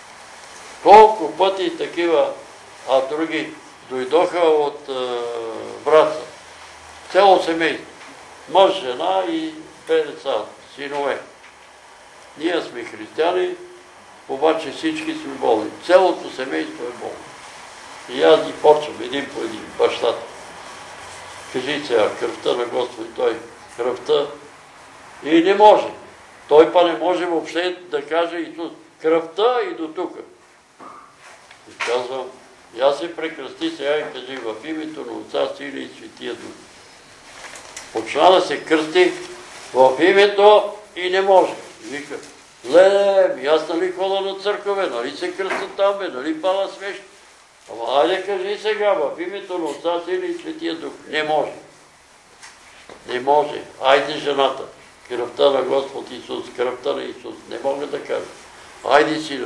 Колко пъти такива, а други дойдоха от Враца. Цяло семейство. Мъж, жена и 5 деца, синове. Ние сме християни, обаче всички сме болни. Цялото семейство е болно. И аз ги почвам един по един, бащата. Кажи сега, кръвта на Господи, той кръвта. И не може. Той па не може въобще да каже Исус, кръвта и до тук. И казвам, я се прекръсти сега и кажи в името на Отца, Сина и Светия Дух. Почна да се кръсти в името и не може. Вика, аз нали хода на църкове, нали се кръстат там, нали пала свещ. Ама айде кажи сега, в името на Отца, Сина и Светия Дух. Не може. Не може. Айде жената. Кръвта на Господ Исус, кръвта на Исус. Не мога да кажа. Айде сина,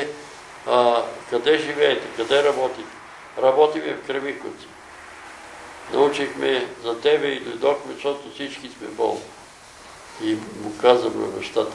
къде живеете, къде работите? Работиме в Кремиковци. Научихме за тебе и дойдохме, защото всички сме болни. И му казвам на бащата.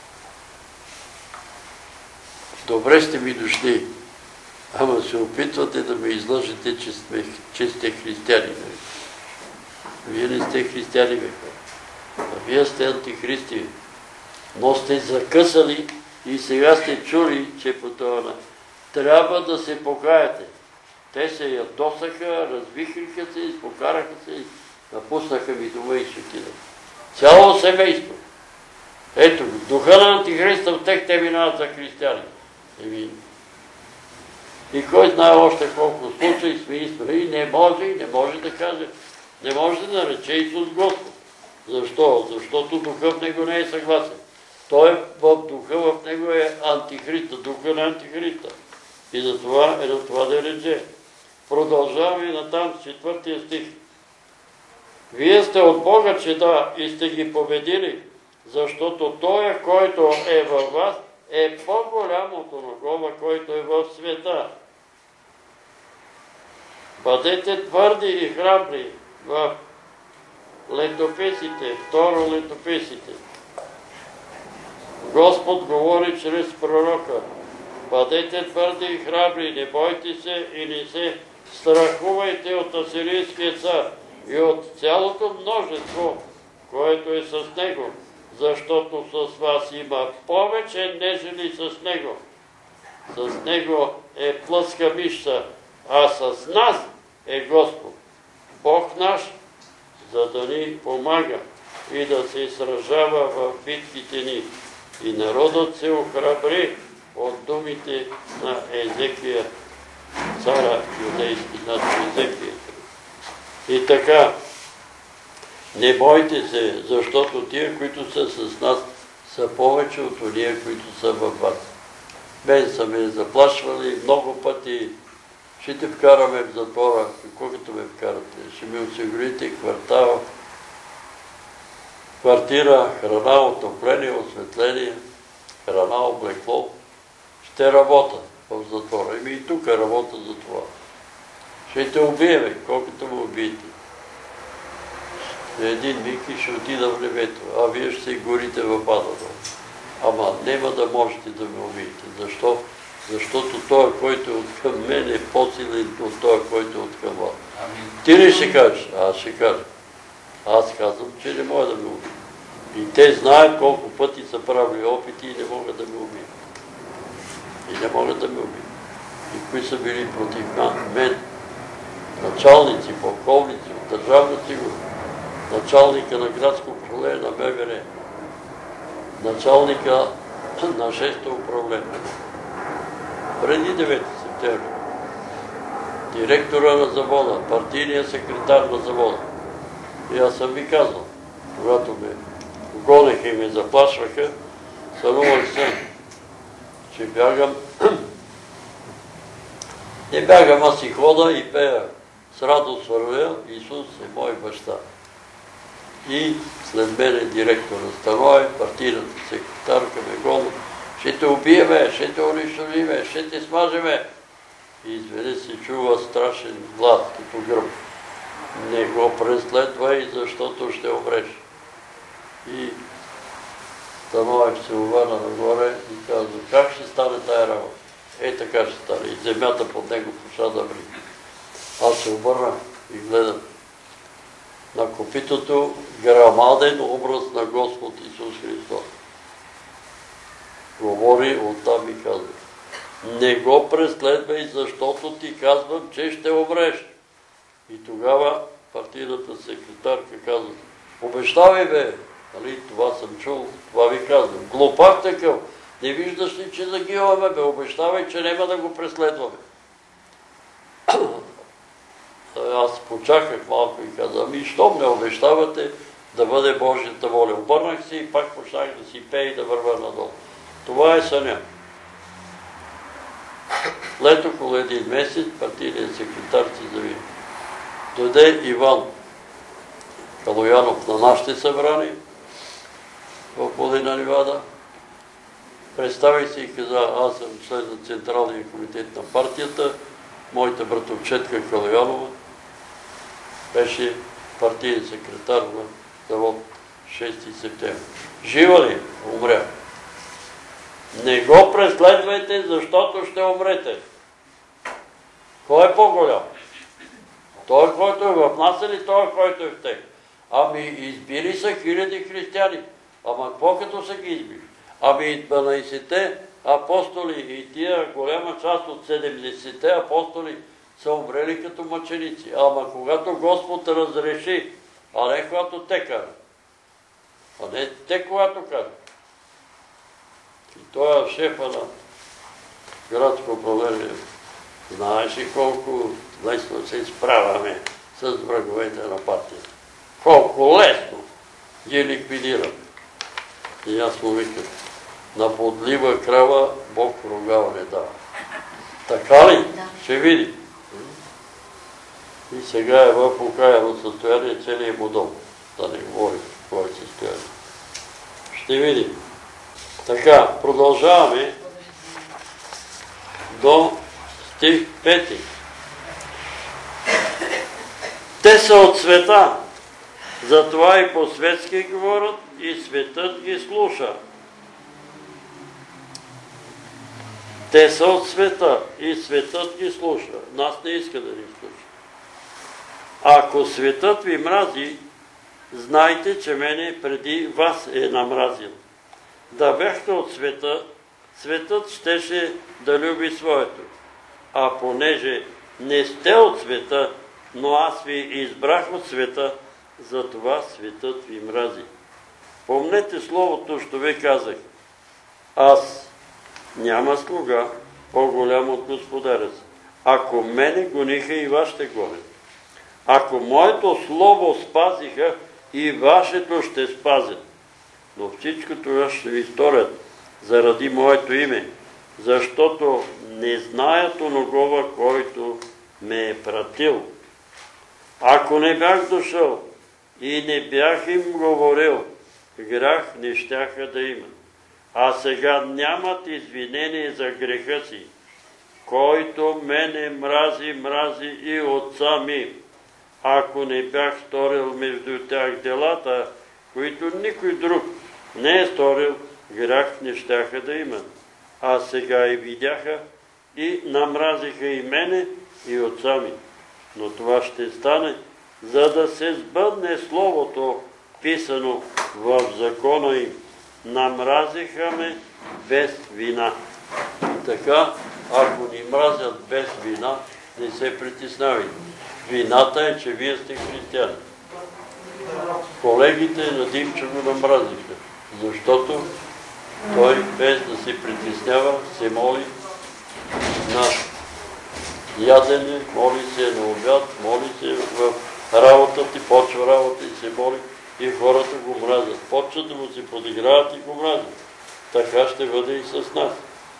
Добре сте ми дошли, ама се опитвате да ме излъжете, че сте християни. Вие не сте християни, бе. А вие сте антихристи. Но сте закъсали и сега сте чули, че по това трябва да се покаяте. Те се ядосаха, развихриха се, изпокараха се и напуснаха ми дома и ще отидат. Цяло семейство. Ето, духа на антихриста в тях, те минават за християни. И кой знае още колко случаи сме изпрали, не може да каже, не може да нарече Исус Господ. Защо? Защото духа в него не е съгласен. Той в духа в него е антихриста, духа на антихриста. И затова е на това да рече. Продължаваме натам с 4 стих. Вие сте от Бога, че да, и сте ги победили, защото Той, който е във вас, е по-голям от оногова, който е в света. Бъдете твърди и храбри в летописите, 2 летописите. Господ говори чрез пророка. Бъдете твърди и храбри, не бойте се и не се страхувайте от асирийския цар и от цялото множество, което е с него, защото с вас има повече, нежели с него. С него е плъска мишца, а с нас е Господ, Бог наш, за да ни помага и да се сражава в битките ни. И народът се охрабри от думите на Езекия, цара юдейски над Езекия. И така, не бойте се, защото тия, които са с нас, са повече от ония, които са във вас. Мен са ме заплашвали много пъти, ще те вкараме в затвора, колкото ме вкарате, ще ми осигурите квартира, храна, отопление, осветление, храна, облекло. Ще работя. в затвора. И тук работя за това. Ще те убиеме, колкото му убиете. Един миг и ще отида в небето, а вие ще се горите в адата. Ама няма да можете да ме убиете. Защо? Защото той, който е от към мен, е по-силен от той, който е от към вас. Ти ли ще кажеш? Аз ще кажа. Аз казвам, че не може да ме убие. И те знаят колко пъти са правили опити и не могат да ме убият. И не могат да ме убият. И кои са били против мен? Началници, полковници от държавна сигурност, началника на градско управление на МВР, началника на 6-то управление. Преди 9 септември. Директора на завода, партийния секретар на завода. И аз съм ви казал, когато ме гонеха и ме заплашваха, сънувах съм, че бягам. Не бягам, аз си хода и пея с радост вървя, Исус е мой баща. И след мен е директор на Станове, партийната секретарка ме гони. Ще те убиеме, ще те унищожиме, ще те смажеме. И изведнъж се чува страшен глад като гръм. Не го преследвай, защото ще умреш. И Становев се обърна нагоре и казва, как ще стане тая работа? Така ще стане. И земята под него почна да ври. Аз се обърнах и гледам. На копитото грамаден образ на Господ Исус Христос. Говори оттам и казва, не го преследвай, защото ти казвам, че ще умреш. И тогава партийната секретарка казва, обещавай бе, нали, това съм чул, това ви казвам. Глупак такъв, не виждаш ли, че загиваме бе, обещавай, че няма да го преследваме. Аз почаках малко и казах, ами, щом не обещавате да бъде Божията воля. Обърнах се и пак почнах да си пея и да вървя надолу. Това е съня. След около един месец партийният секретар си зави. Дойде Иван Калоянов на нашите събрания в Полина Ливада. Представи се и каза, аз съм член на Централния комитет на партията, моята братовчетка Калоянова беше партиен секретар на завод 6 септември. Жива ли? Умря. Не го преследвайте, защото ще умрете. Кой е по-голям? Той, който е в нас или той, който е в тях? Ами избили са хиляди християни. Ама какво като са ги избили? Ами 12-те апостоли и тия голяма част от 70-те апостоли са умрели като мъченици. Ама когато Господ разреши, а не когато те карат. А не те когато карат. И той е шефа на градско управление. Знаеш ли колко лесно се изправяме с враговете на партията? Колко лесно ги ликвидираме. И аз му викам, на подлива крава Бог рогава не дава. Така ли? Ще види. И сега е в окаяно състояние целият му дом. Да не говорим в кое състояние. Ще видим. Така, продължаваме до стих 5. Те са от света, затова и по-светски говорят и светът ги слуша. Те са от света и светът ги слуша. Нас не иска да ни слуша. Ако светът ви мрази, знайте, че мене преди вас е намразил. Да бяхте от света, светът щеше да люби своето. А понеже не сте от света, но аз ви избрах от света, затова светът ви мрази. Помнете словото, що ви казах. Аз няма слуга по-голям от господаря си. Ако мене гониха, и вас ще гонят. Ако моето слово спазиха, и вашето ще спазят. Но всичко това ще ви сторят заради моето име, защото не знаят оногова, който ме е пратил. Ако не бях дошъл и не бях им говорил, грях не щяха да имат. А сега нямат извинение за греха си. който мене мрази, мрази и отца ми. Ако не бях сторил между тях делата, които никой друг не е сторил, грях не щяха да имат. А сега и видяха и намразиха и мене, и отца ми. Но това ще стане, за да се сбъдне словото, писано в закона им. Намразиха ме без вина. И така, ако ни мразят без вина, не се притеснявайте. Вината е, че вие сте християни. Колегите на Димчо го намразиха, защото той без да се притеснява, се моли на ядене, моли се на обяд, моли се в работата и почва работа и се моли и хората го мразят. Почват да му се подиграват и го мразят. Така ще бъде и с нас.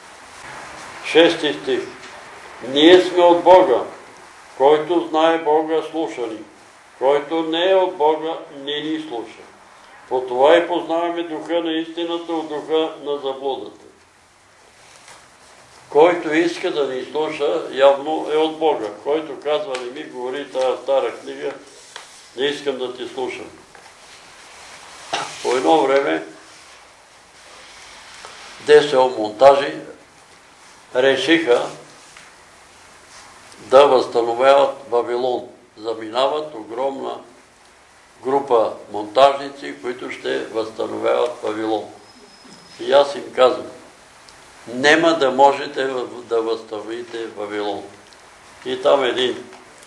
6 стих. Ние сме от Бога. Който знае Бога, слуша ни. Който не е от Бога, не ни слуша. По това и познаваме духа на истината от духа на заблудата. Който иска да ни слуша, явно е от Бога. Който казва, не ми говори тази стара книга, не искам да ти слушам. По едно време ДСО монтажи решиха да възстановяват Вавилон. Заминават огромна група монтажници, които ще възстановяват Вавилон. И аз им казвам, нема да можете да възстановите Вавилон. И там един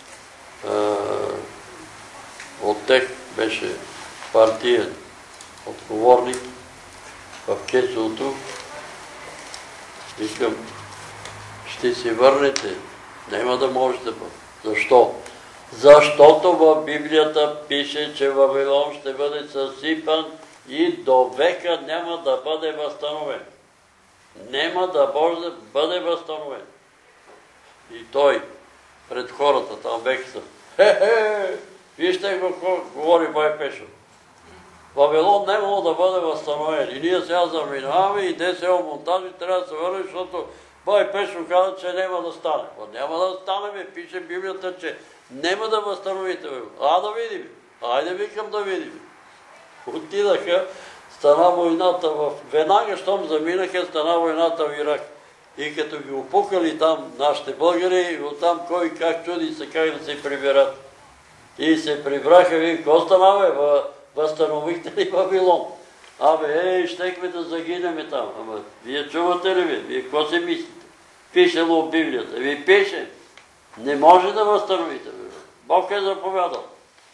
от тех беше партиен отговорник в Кесото. Викам, ще си върнете. Нема да можете. Защо? Защото в Библията пише, че Вавилон ще бъде съсипан и до века няма да бъде възстановен. Нема да бъде възстановен. И той пред хората там векса. Вижте го, говори бай Пешо. Вавилон не мога да бъде възстановен. И ние сега заминаваме и ДСО монтажи трябва да се върне, защото бай Пешо каза, че няма да стане. Няма да стане, пише Библията, че няма да възстановите Вавилон. Да видим. Айде викам да видим. Отидаха, стана войната веднага, щом заминаха, стана войната в Ирак. И като ги опукали там нашите българи, оттам кой как чуди се как да се приберат. И се прибраха, ви, какво стана, възстановихте ли Вавилон? Щехме да загинеме там. Ама, вие чувате ли ви? Вие какво си мислите? Пишело в Библията. Ви пише. Не може да възстановите Вавилон. Бог е заповядал.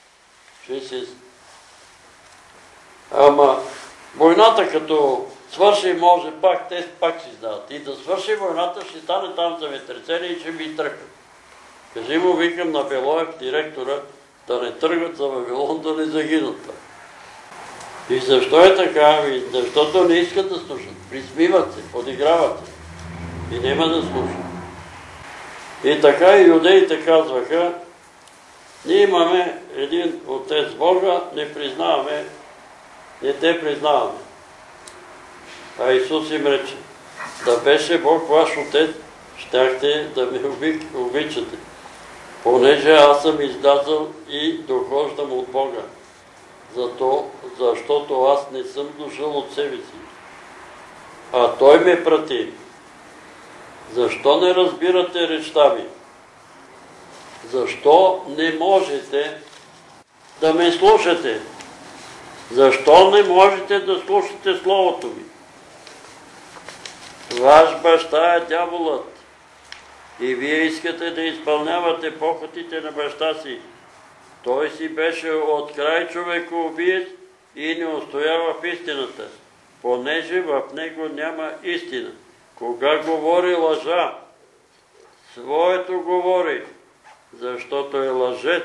Ама, войната като свърши, може пак, те пак си знаят. И да свърши войната, ще стане там земетресение и ще ми тръгнат. Кажи му, викам на Белоев, директора, да не тръгват за Вавилон, да не загинат там. И защо е така? Защото не искат да слушат. Присмиват се, подиграват се. И няма да слушат. И така и юдеите казваха, ние имаме един Отец Бога, не признаваме, не те признаваме. А Исус им рече, да беше Бог ваш Отец, щяхте да ме обичате, понеже аз съм излязъл и дохождам от Бога. Защото аз не съм дошъл от себе си, а Той ме прати. Защо не разбирате речта ми? Защо не можете да ме слушате? Защо не можете да слушате Словото ми? Ваш баща е дяволът и вие искате да изпълнявате похотите на баща си. Той си беше от край човекоубиец и не устоява в истината, понеже в него няма истина. Кога говори лъжа, своето говори, защото е лъжец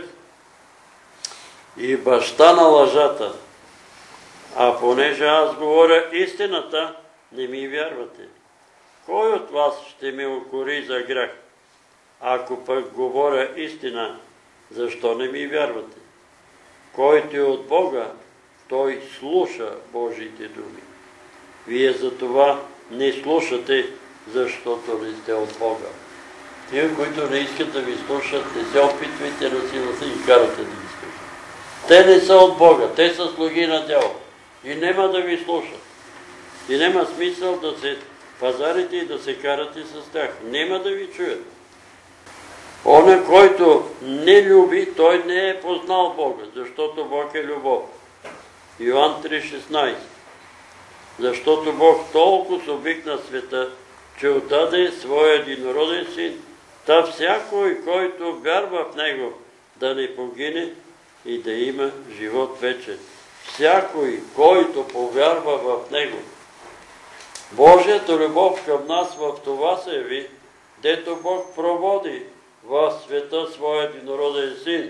и баща на лъжата. А понеже аз говоря истината, не ми вярвате. Кой от вас ще ме укори за грях? Ако пък говоря истина, защо не ми вярвате? Който е от Бога, той слуша Божиите думи. Вие за това не слушате, защото не сте от Бога. Тия, които не искат да ви слушат, не се опитвайте на силата и карате да ги слушат. Те не са от Бога, те са слуги на дявола и няма да ви слушат. И няма смисъл да се пазарите и да се карате с тях. Няма да ви чуят. Оня, който не люби, той не е познал Бога, защото Бог е любов. Йоан 3,16. Защото Бог толкова обикна света, че отдаде своя единороден син, та всякой, който вярва в Него, да не погине и да има живот вечен. Всякой, който повярва в Него. Божията любов към нас в това се яви, дето Бог проводи в света своя единороден син,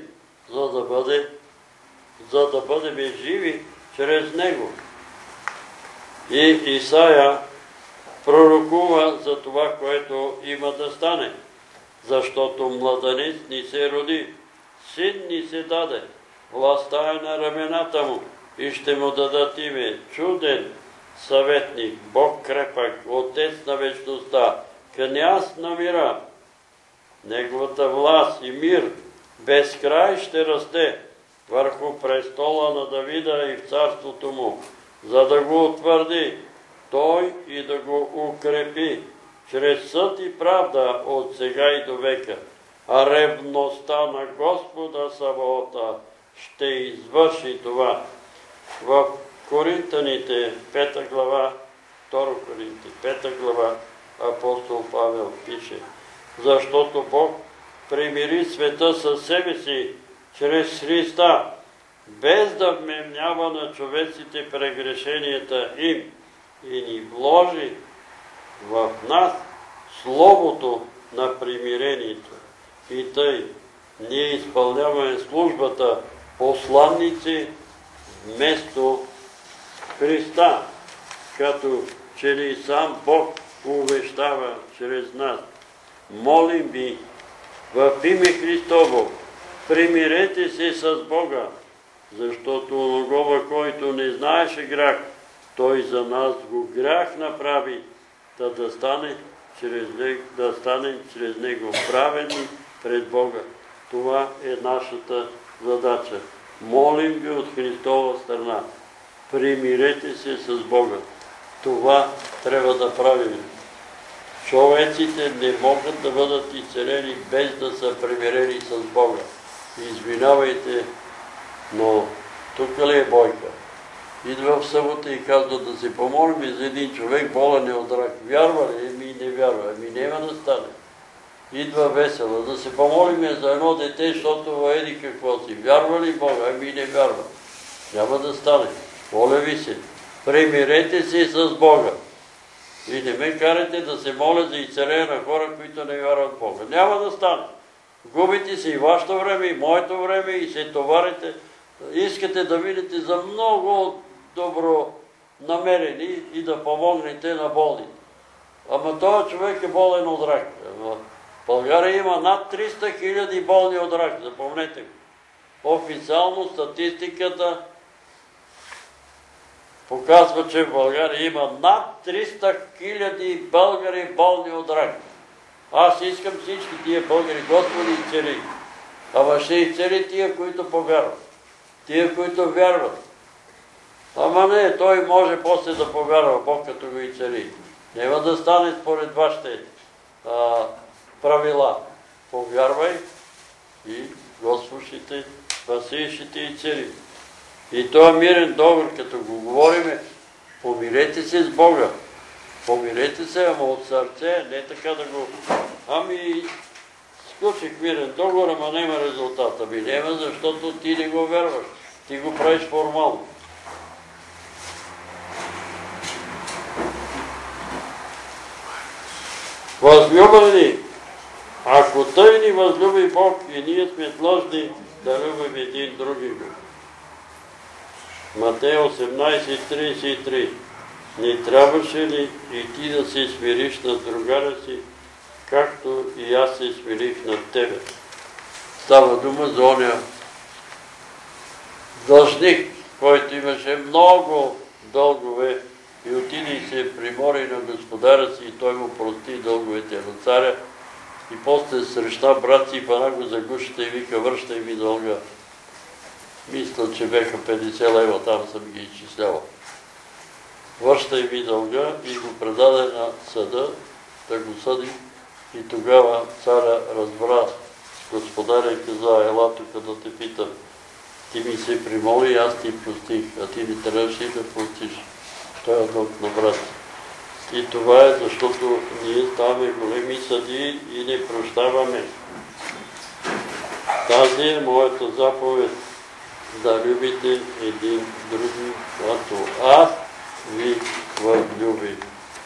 за да бъдем живи чрез Него. И Исаия пророкува за това, което има да стане, защото младенец ни се роди, син ни се даде, властта е на рамената му и ще му дадат име чуден съветник, Бог крепък, Отец на вечността, княз на мира. Неговата власт и мир без край ще расте върху престола на Давида и в царството му, за да го утвърди той и да го укрепи чрез съд и правда от сега и до века. А ревността на Господа Саваота ще извърши това. В Коринтяните, 5 глава, 2 Коринти, 5 глава, апостол Павел пише: защото Бог примири света със себе си чрез Христа, без да вменява на човеците прегрешенията им, и ни вложи в нас словото на примирението. И тъй ние изпълняваме службата посланници вместо Христа, като че ли сам Бог увещава чрез нас. Молим ви в име Христово, примирете се с Бога, защото оногова, който не знаеше грях, той за нас го грях направи, да станем чрез него праведни пред Бога. Това е нашата задача. Молим ви от Христова страна. Примирете се с Бога. Това трябва да правим. Човеците не могат да бъдат изцелени без да са примирени с Бога. Извинявайте, но тук ли е Бойка? Идва в събота и казва да се помолим за един човек болен е от рак. Вярва ли? Еми не вярва. Еми няма да стане. Идва Весела. Да се помолим за едно дете, защото еди какво си. Вярва ли Бога? Еми не вярва. Няма да стане. Моля ви се. Примирете се с Бога. И не ме карате да се моля за изцеление на хора, които не вярват в Бога. Няма да стане. Губите се и вашето време, и моето време, и се товарите. Искате да видите за много добро намерени и да помогнете на болните. Ама този човек е болен от рак. В България има над 300 000 болни от рак, запомнете го. Официално статистиката показва, че в България има над 300 000 българи болни от рак. Аз искам всички тия българи, Господи, изцели. Ама ще изцели тия, които повярват. Тия, които вярват. Ама не, той може после да повярва Бог, като го изцели. Няма да стане според вашите правила. Повярвай и Господ ще те спаси, ще те изцели. И този мирен договор, като го говориме, помирете се с Бога. Помирете се, ама от сърце, не така да го... Ами, сключих мирен договор, ама няма резултат. Ами няма, защото ти не го вярваш. Ти го правиш формално. Възлюбени, ако тъй ни възлюби Бог и ние сме длъжни да любим един други го. Матей 18:33. Не трябваше ли и ти да се смириш над другаря си, както и аз се смирих над тебе? Става дума за оня длъжник, който имаше много дългове и отиде и се примори на господаря си и той му прости дълговете на царя. И после срещна брат си пана го за гушата и вика, връщай ми дълга. Мисля, че беха 50 лева, там съм ги изчислявал. Връщай ми дълга и го предаде на съда, да го съди. И тогава царя разбра с господаря и каза, ела тук да те питам. Ти ми се примоли, аз ти простих, а ти не трябваш и да простиш. Той е дълг на брат. И това е защото ние ставаме големи съдии и не прощаваме. Тази е моята заповед, да любите един други, както аз ви възлюбих.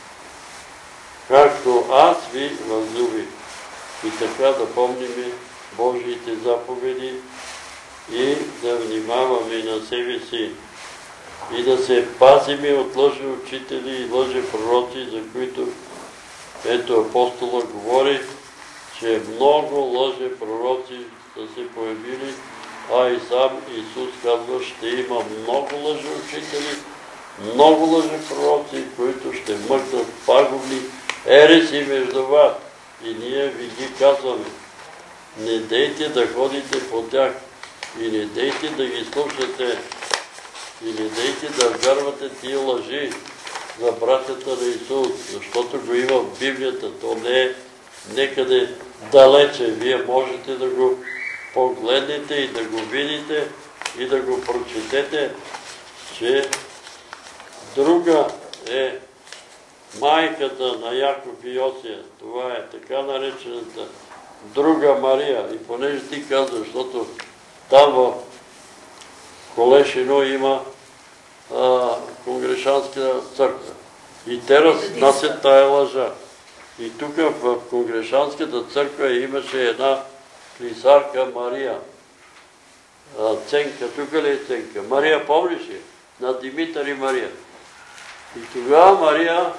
Както аз ви възлюбих. И така да помним Божиите заповеди и да внимаваме на себе си и да се пазиме от лъжи учители и лъжи пророци, за които ето апостола говори, че много лъжи пророци са се появили, а и сам Исус казва, ще има много лъжи учители, много лъжи пророци, които ще мъкнат пагубни ереси между вас. И ние ви ги казваме. Не дейте да ходите по тях и не дейте да ги слушате и не дейте да вярвате тия лъжи за братята на Исус, защото го има в Библията. То не е некъде далече. Вие можете да го погледнете и да го видите и да го прочетете, че друга е майката на Яков и Йосия. Това е така наречената друга Мария. И понеже ти казваш, защото там в Колешино има конгрешанска църква. И те разнасят тая лъжа. И тук в конгрешанската църква имаше една клисарка Мария. Ценка, тук ли е Ценка? Мария, помниш ли? На Димитър и Мария. И тогава Мария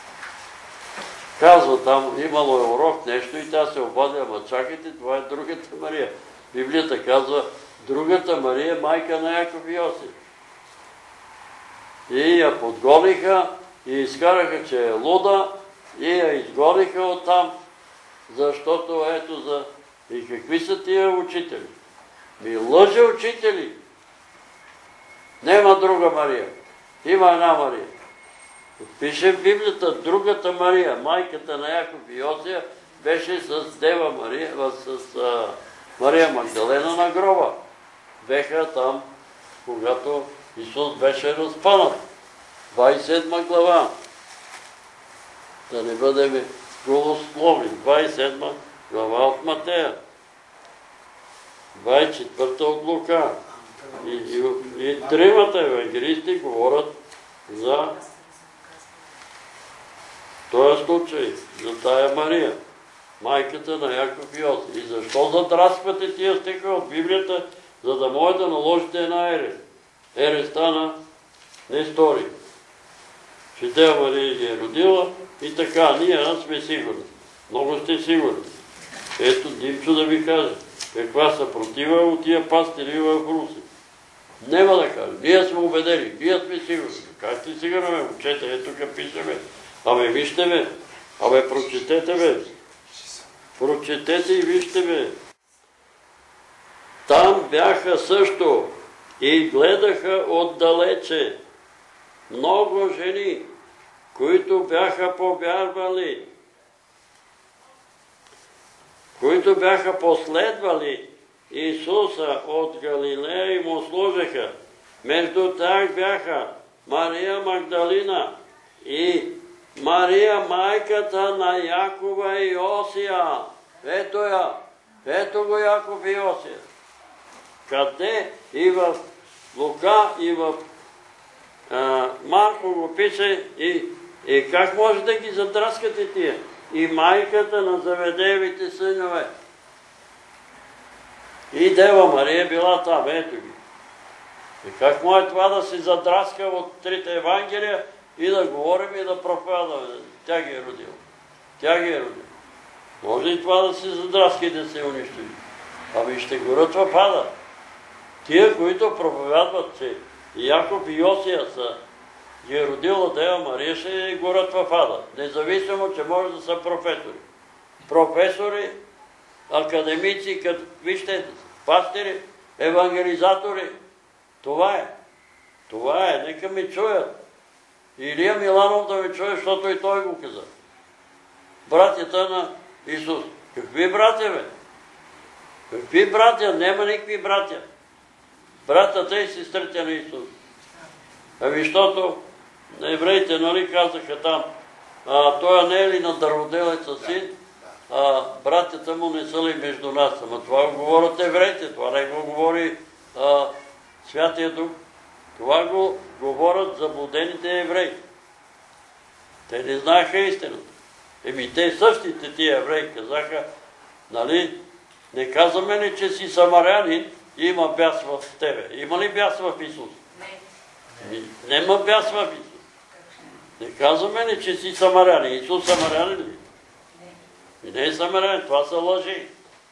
казва там, имало е урок нещо и тя се обадя, ама чакайте, това е другата Мария. Библията казва, другата Мария, майка на Яков и Йосиф. И я подгониха и изкараха, че е луда и я изгониха оттам, защото ето за... И какви са тия учители? Ми лъже учители. Нема друга Мария. Има една Мария. Пише в Библията, другата Мария, майката на Яков и Йосия, беше с Дева Мария, с Мария Магдалена на гроба. Беха там, когато Исус беше разпънат. 27 глава. Да не бъдем голословни. 27 глава от Матея. 24 от Лука. И тримата евангелисти говорят за този случай, за тая Мария, майката на Яков и Йосиф. И защо задрасквате тия стиха от Библията, за да може да наложите една ерес? Ереста на Нестори. Че Дева Мария ги е родила и така, ние сме сигурни. Много сте сигурни. Ето Димчо да ви каже, каква съпротива от тия пастири в Руси. Нема да кажа. Ние сме убедени, ние сме сигурни. Как сте сигурни, учете, ето тук пишеме. Абе, вижте бе. Абе, прочетете бе. Прочетете и вижте бе. Там бяха също и гледаха отдалече много жени, които бяха повярвали, които бяха последвали Исуса от Галилея и му служеха. Между тях бяха Мария Магдалина и Мария, майката на Якова и Йосия. Ето я. Ето го Яков и Йосия. Къде? И в Лука, и в Марко го пише. И как може да ги задраскате тия? И майката на Заведеевите синове. И Дева Мария била там. Ето ги. И как може това да се задраска от трите Евангелия и да говорим и да проповядаме? Тя ги е родила. Тя ги е родила. Може и това да се задраска и да се унищожи. Ами ще горят в ада. Тия, които проповядват, че Яков и Йосия са ги е родила Дева Мария, ще горят в ада. Независимо, че може да са професори. професори, академици, вижте, пастири, евангелизатори. Това е. Това е. Нека ми чуят. Илия Миланов да ми чуе, защото и той го каза. Братята на Исус. Какви братя, бе? Какви братя? Нема никакви братя. Братята и сестрите на Исус. Ами, защото евреите, нали, казаха там, той не е ли на дърводелеца син, братята му не са ли между нас? Ама това го говорят евреите, това не го говори Святия Дух. Това го говорят заблудените евреи. Те не знаеха истината. Еми те същите тия евреи казаха, нали, не казваме ли, че си самарянин и има бяс в тебе. Има ли бяс в Исус? Не. Нема бяс в Исус. Не казваме ли, че си самарянин? Исус самарянин ли? И не е самарянин, това са лъжи.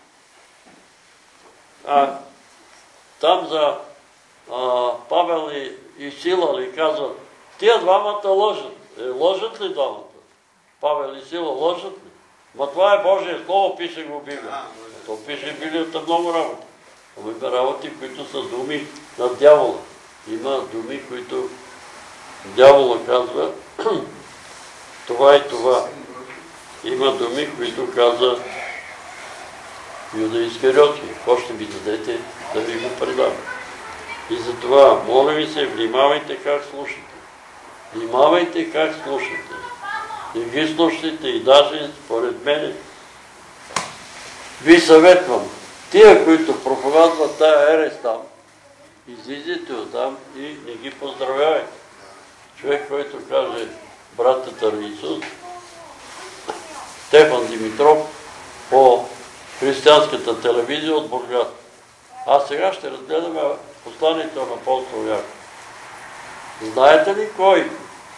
Там за Павел и Сила ли казват, тия двамата лъжат. Лъжат ли двамата? Павел и Сила лъжат ли? Ма това е Божие Слово, пише го Библия. То пише Библията много работи. Ама има работи, които са думи на дявола. Има думи, които дявола казва това и това. Има думи, които казва Юда Искариотски. Какво ще ми дадете да ви го предам? И затова, моля ви се, внимавайте как слушате. Внимавайте как слушате. Не ги слушайте и даже, според мене, ви съветвам. Тия, които проповядват тая ерес там, излизайте оттам и не ги поздравявайте. Човек, който каже братята на Исус, Стефан Димитров, по християнската телевизия от Бургас. А сега ще разгледаме посланието на апостол Яков. Знаете ли кой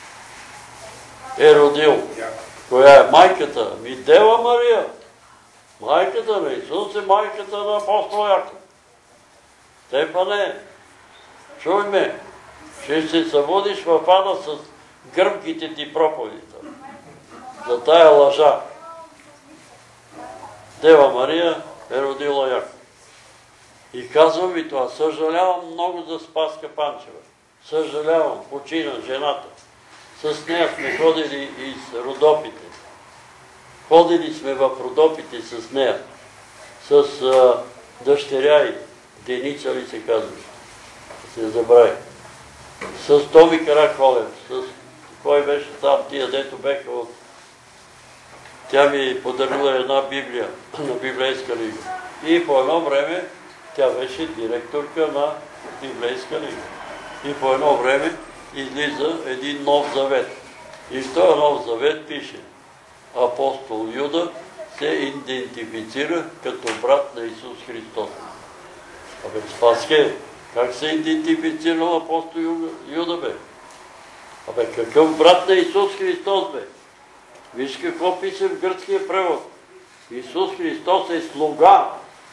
е родил? Коя е майката? Дева Мария. Майката на Исус е майката на апостол Яков. Стефане, чуй ме, ще се събудиш в ада с гръмките ти проповеди. За тая лъжа. Дева Мария е родила Яков. И казвам ви това, съжалявам много за Спаска Панчева. Съжалявам, почина жената. С нея сме ходили и с Родопите. Ходили сме в Родопите с нея. С дъщеря и Деница ли се казваше. Се забрави. С Томи Караколев. С кой беше там тия, дето беха от... Тя ми подарила една Библия на Библейска лига. И по едно време тя беше директорка на Библейска лига. И по едно време излиза един нов завет. И в този нов завет пише: апостол Юда се идентифицира като брат на Исус Христос. Абе, Спаске, как се идентифицирал апостол Юда, бе? Абе, какъв брат на Исус Христос, бе? Виж какво пише в гръцкия превод. Исус Христос е слуга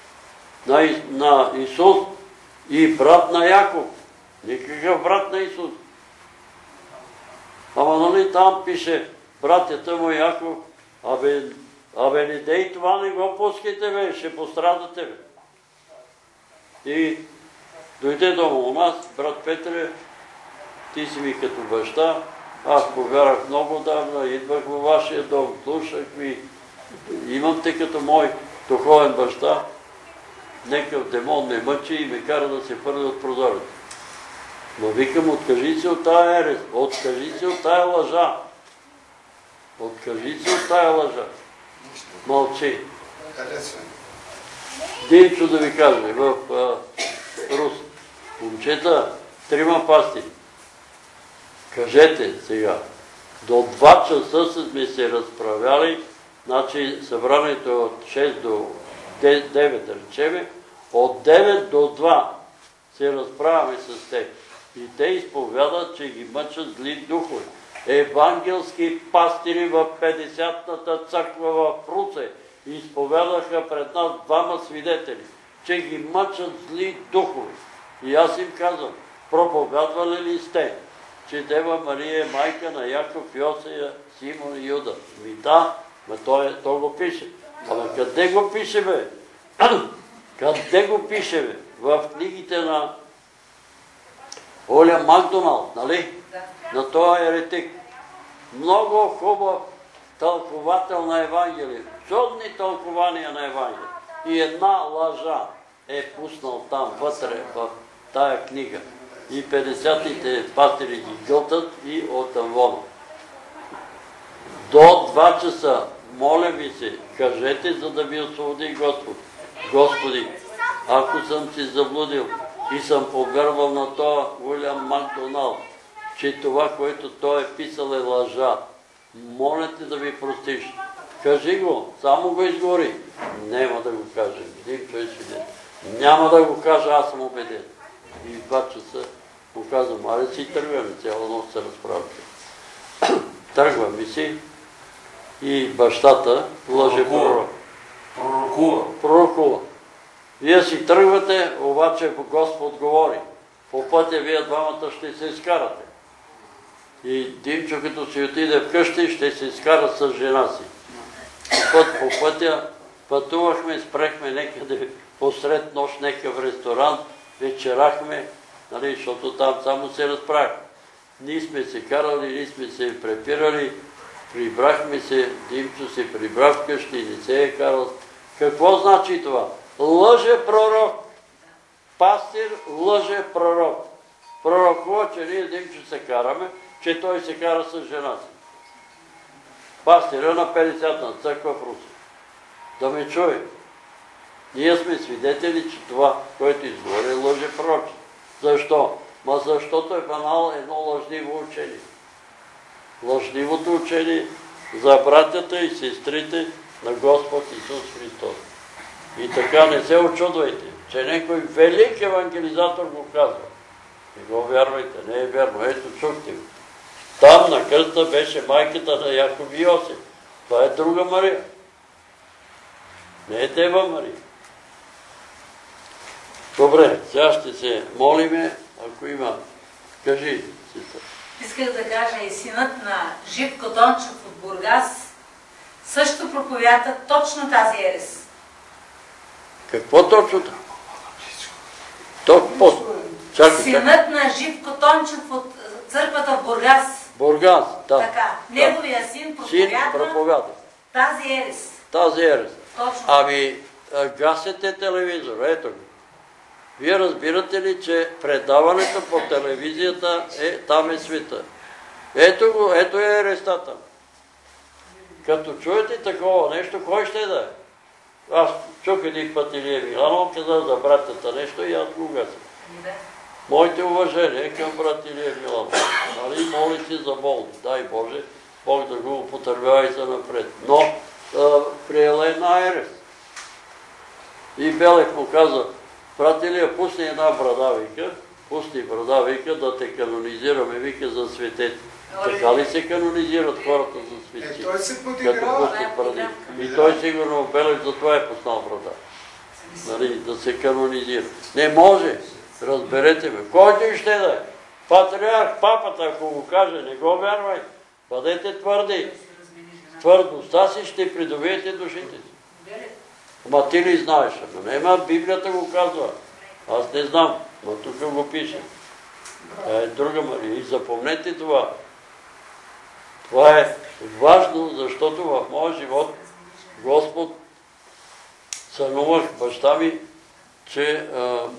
на Исус и брат на Яков. Никакъв брат на Исус. Ама нали там пише братята му Яков, абе не дей това, не го пускайте, бе, ще пострадате, бе. И дойде дома у нас, брат Петре, ти си ми като баща, аз повярвах много давна, идвах във вашия дом, слушах ви, имам те като мой духовен баща, нека демон ме мъчи и ме кара да се фърля от прозореца. Но викам, откажи се от тая ерес, откажи се от тая лъжа. Откажи се от тая лъжа. Мълчи. Динчо да ви каже, в Рус, момчета, 3 пастири. Кажете сега, до 2 часа сме се разправяли, значи събранието е от 6 до 9, да речеме, от 9 до 2 се разправяме с тях. И те изповядат, че ги мъчат зли духове. Евангелски пастири в 50-ната църква в Русе изповядаха пред нас 2 свидетели, че ги мъчат зли духове. И аз им казвам, проповядвали ли сте, че Дева Мария е майка на Яков, Йосия, Симон и Юда? Ми да, то го пише. Абе, къде го пише, бе? Къде го пише, бе? В книгите на Уилям Макдоналд, нали? На този еретик. Много хубав тълковател на Евангелие. Чудни тълкования на Евангелие. И една лъжа е пуснал там вътре в тая книга. И 50-те пастири ги гълтат и отънвон. До 2 часа, моля ви се, кажете, за да ви освободи Господ. Господи, ако съм си заблудил и съм повярвал на това Уилям Макдоналд, че това, което той е писал е лъжа, моля те да ви простиш. Кажи го, само го изгори. Няма да го каже. Димчо е свидетел. Няма да го кажа, аз съм убеден. И в 2 часа му казвам, аре си тръгваме, цяла нощ се разправяте. Тръгваме си и бащата лъже пророк. Пророкува. Вие си тръгвате, обаче Господ говори. По пътя вие двамата ще се изкарате. И Димчо, като си отиде вкъщи, ще се изкара с жена си. По пътя пътувахме, спрехме някъде посред нощ някакъв ресторант, вечерахме, нали, защото там само се разправяхме. Ние сме се карали, ние сме се препирали, прибрахме се, Димчо се прибра вкъщи, не се е карал. Какво значи това? Лъже пророк. Пастир лъже пророк. Пророкува, че ние Димчо се караме, че той се кара с жена си. Пастира на 50-та църква в Руси. Да ме чуе. Ние сме свидетели, че това, което изговори, е лъже пророк. Защо? Защото е банал едно лъжливо учение. Лъжливото учение за братята и сестрите на Господ Исус Христос. И така не се очудвайте, че някой велик евангелизатор го казва. Не го вярвайте, не е вярно. Ето, чухте го. Там на кръста беше майката на Яков и Йосиф. Това е друга Мария. Не е Дева Мария. Добре, сега ще се молиме, ако има. Кажи, сестра. Исках да кажа, и синът на Живко Дончев от Бургас също проповяда точно тази ерес. Какво точно? Синът на Живко Дончев от църквата в Бургас. Бургас, да. Така, неговия син проповяда тази ерес. Тази ерес. Точно. Ами, гасете телевизор, ето го. Вие разбирате ли, че предаването по телевизията там е света. Ето го, ето е ерестата. Като чуете такова нещо, кой ще да е? Аз чух един път Илия Миланов, каза за братята нещо и аз го гасим. Моите уважения към брат Илия Миланов. Нали, моли си за болни. Дай Боже, Бог да го употребява и за напред. Но приела една ерес. И Белев му каза, брат Илия, пусни една брада, вика, пусни брада, вика, да те канонизираме, вика, за светете. Така ли се канонизират хората за свети? Той се подиграва. И той сигурно Белев затова е пуснал брада. Нали, да се канонизира. Не може, разберете ме. Който и ще да е. Патриарх, папата, ако го каже, не го вярвай. Бъдете твърди. Твърдостта си ще придобиете душите си. Ама ти ли знаеш? Но нема, Библията го казва. Аз не знам, но тук го пише. Е друга Мария. И запомнете това. Това е важно, защото в моя живот Господ сънувах баща ми, че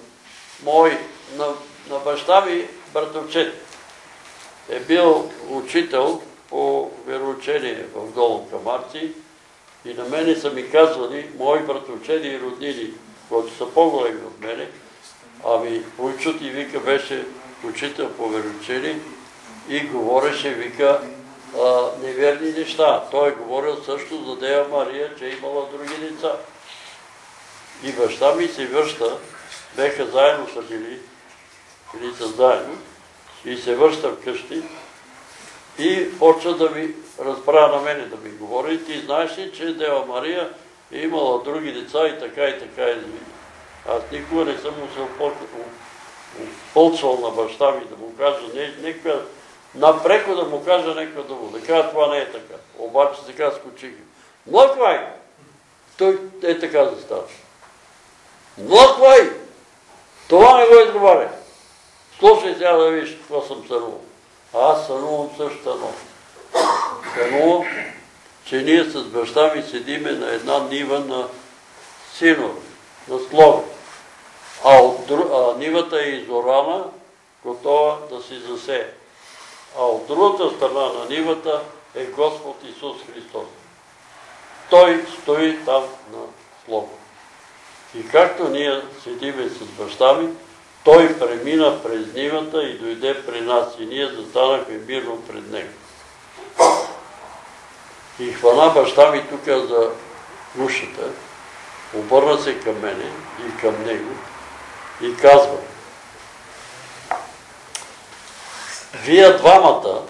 на баща ми братовчет е бил учител по вероучение в Долу Камарци и на мене са ми казвали мои братовчеди и роднини, които са по-големи от мене, ами Войчут и вика беше учител по вероучение и говореше, вика, неверни неща. Той е говорил също за Дева Мария, че е имала други деца. И баща ми се връща, беха заедно са били, или са заедно, и се връща вкъщи и почва да ми разправя на мене, да ми говори. И ти знаеш ли, че Дева Мария е имала други деца и така е. Аз никога не съм му се опълцвал на баща ми да му кажа някаква, напреко да му кажа някаква дума. Да кажа, това не е така. Обаче сега скочих. Млъквай! той е така застава. Млъквай! Това не го изговаря. Слушай сега да виж какво съм сънувал. Аз сънувам същата нощ. Сънувам, че ние с баща ми седиме на една нива на синове, на слови. А нивата е изорана, готова да си засее. А от другата страна на нивата е Господ Исус Христос. Той стои там на слова. И както ние седиме с баща ми, той премина през нивата и дойде при нас и ние застанахме мирно пред него. И хвана баща ми тук за ушата, обърна се към мене и към него и казва: вие двамата,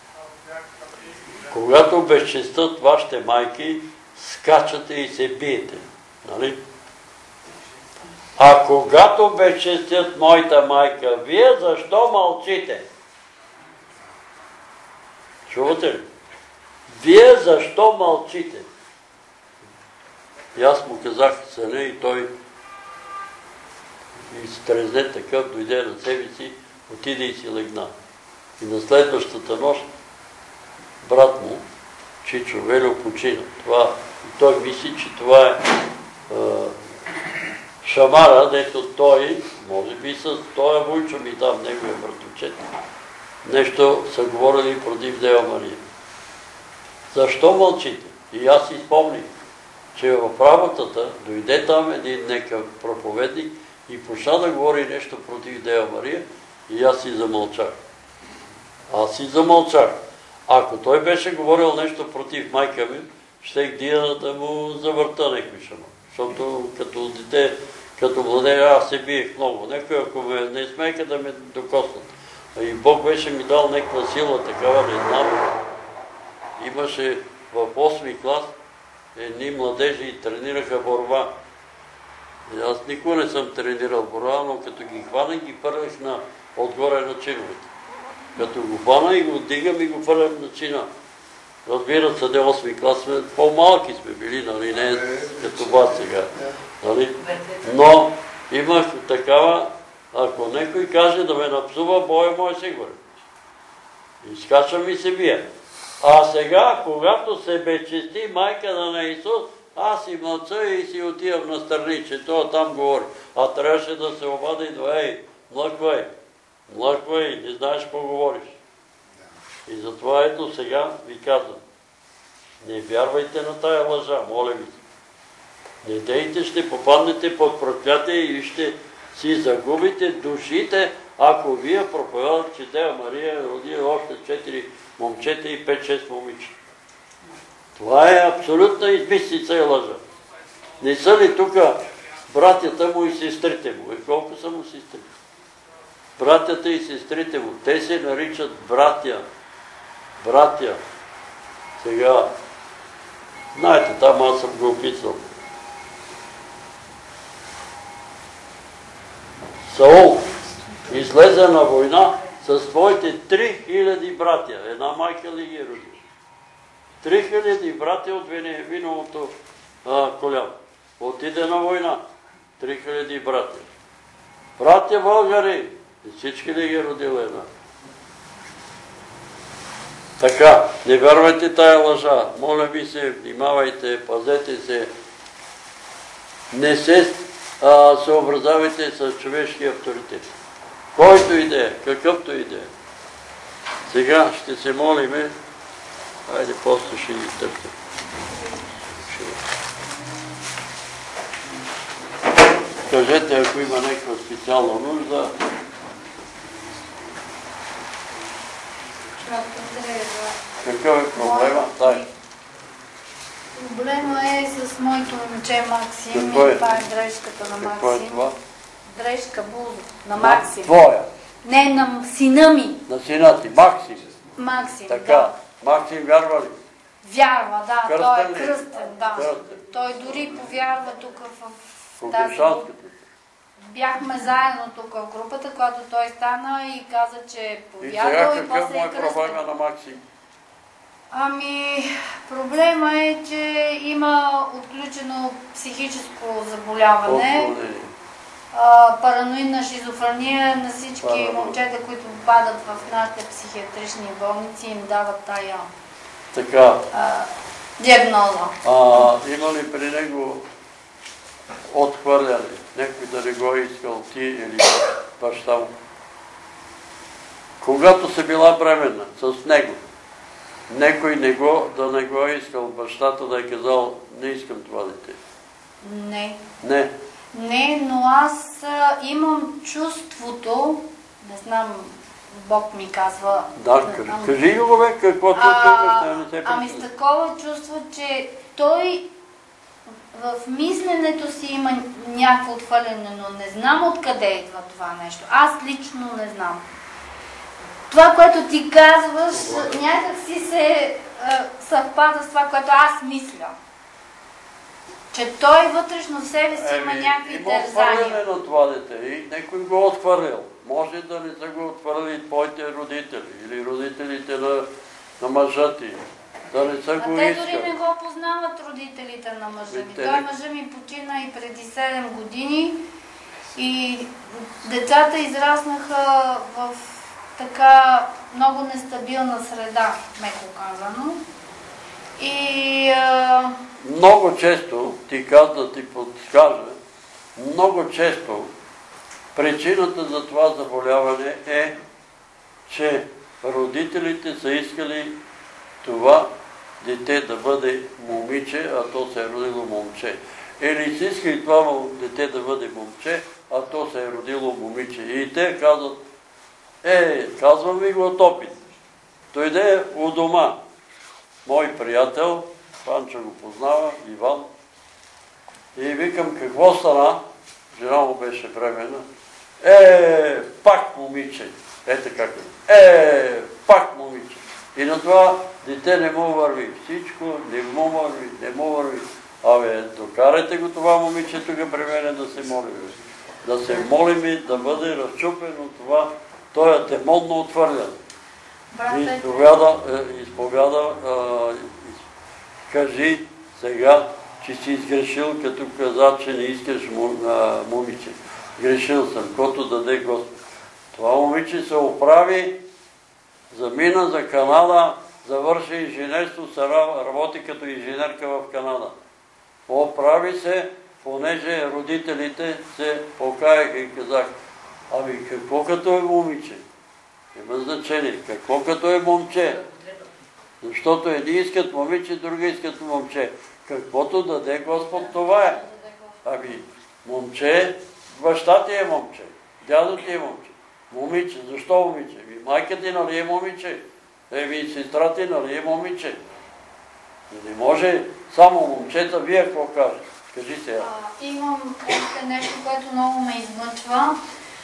когато безчестят вашите майки, скачате и се биете. Нали? А когато безчестят моята майка, вие защо мълчите? Чувате ли? Вие защо мълчите? И аз му казах съня и той изтрезне такъв, дойде на себе си, отиде и си легна. И на следващата нощ брат му, Чичо Велю, почина. И той мисли, че това е шамара, дето той, може би с този войчо ми там, неговия братовчет, нещо са говорили против Дева Мария. Защо мълчите? И аз си спомних, че в работата дойде там един некъв проповедник и почна да говори нещо против Дева Мария и аз си замълчах. Ако той беше говорил нещо против майка ми, щех дия да му завърта някой шамар. Защото като дете, като младеж, аз се биех много. Некой, ако ме не смейка да ме докоснат. И Бог беше ми дал някаква сила, такава, не знам. Имаше в 8-ми клас едни младежи и тренираха борба. И аз никога не съм тренирал борба, но като ги хванах, ги първах отгоре на чиновете. Като го хвана и го дигам и го първам на чина. Разбира се, 8-ми клас сме, по-малки сме били, нали, не като вас сега. Нали? Но имах такава, ако някой каже да ме напсува, боя му е сигурен. Изкачвам и се бия. А сега, когато се безчести майка на Исус, аз си мълча и си отивам на страни, че това там говори. А трябваше да се обади и да, ей, млъквай, не знаеш какво говориш. И затова ето сега ви казвам, не вярвайте на тая лъжа, моля ви. Не дейте, ще попаднете под проклятие и ще си загубите душите, ако вие проповядате, че Дева Мария роди още 4 момчета и 5-6 момичета. Това е абсолютна измислица и лъжа. Не са ли тук братята му и сестрите му? И колко са му сестрите? Братята и сестрите му, те се наричат братя. Братя. Сега, знаете, там аз съм го описал. Саул излезе на война с своите 3000 братя. Една майка ли ги е родила? 3000 братя от Вениаминовото коляно. Отиде на война. 3000 братя. Братя българи, всички ли ги е родила една? Така, не вярвайте тая лъжа. Моля ви се, внимавайте, пазете се. Не се съобразявайте с човешки авторитет. Който иде, какъвто иде. Сега ще се молиме. Хайде, после ще ги търпим. Кажете, ако има някаква специална нужда. Какъв е проблема? Проблема е с моето момче Максим. Какво е? Това е дрежката на Максим. Какво е това? Дрежка Бузо на Максим. Твоя? Не, на сина ми. На сина ти, Максим. Максим, Така, да. Максим вярва ли? Вярва, да. Той е Кръстен ли? кръстен, да. Кръстен. Той дори повярва тук в тази... Кокошанската. Бяхме заедно тук в групата, когато той стана и каза, че е И сега повярвал и какъв после му е е проблема кръстен. на Максим? Ами, проблема е, че има отключено психическо заболяване, параноидна шизофрения. На всички момчета, които попадат в нашите психиатрични болници, им дават тая диагноза. Има ли при него отхвърляне? Някой да не го е искал ти или баща му? Когато си била бременна с него, некой да не го е искал, бащата да е казал, не искам това дете? Не. Не? Не, но аз имам чувството, не знам, Бог ми казва... Да, кажи го бе, какво чувство имаш, да не се Ами с такова чувство, че той в мисленето си има някакво отхвърляне, но не знам откъде идва това нещо. Аз лично не знам. Това, което ти казваш, някак си се съвпада с това, което аз мисля. Че той вътрешно в себе си има някакви има тързания. отхвърляне на това дете и някой го е отхвърлял. Може да не са го отхвърли твоите родители или родителите на мъжа ти. Да не са го искали. Те дори не го познават родителите на мъжа ми. Той мъжа ми почина и преди 7 години и децата израснаха в така много нестабилна среда, меко казано. И... Много често, ти каза, ти подскажа, много често причината за това заболяване е, че родителите са искали това дете да бъде момиче, а то се е родило момче. Или са искали това дете да бъде момче, а то се е родило момиче. И те казват, казвам ви го от опит. Дойде у дома мой приятел, Панчо го познава, Иван, и викам, какво стана? Жена му беше бременна. Пак момиче. Така как пак момиче. И на това дете не му върви. Всичко не му върви. Докарайте го това момиче тук при мене да се молим. Да се молим и да бъде разчупено това, той е демонно отвърлян. Изповяда, кажи сега, че си изгрешил, като каза, че не искаш момиче. Грешил съм, който даде Господ. Това момиче се оправи, замина за Канада, завърши инженерство, работи като инженерка в Канада. Оправи се, понеже родителите се покаяха и казах, какво като е момиче? Има значение. Какво като е момче? Защото едни искат момиче, други искат момче. Каквото даде Господ, това е. Момче, баща ти е момче, дядо ти е момче. Момиче, защо момиче? Майка ти нали е момиче? Сестра ти нали е момиче? Не може само момчета, вие какво кажете? Кажи сега. Имам още нещо, което много ме измъчва.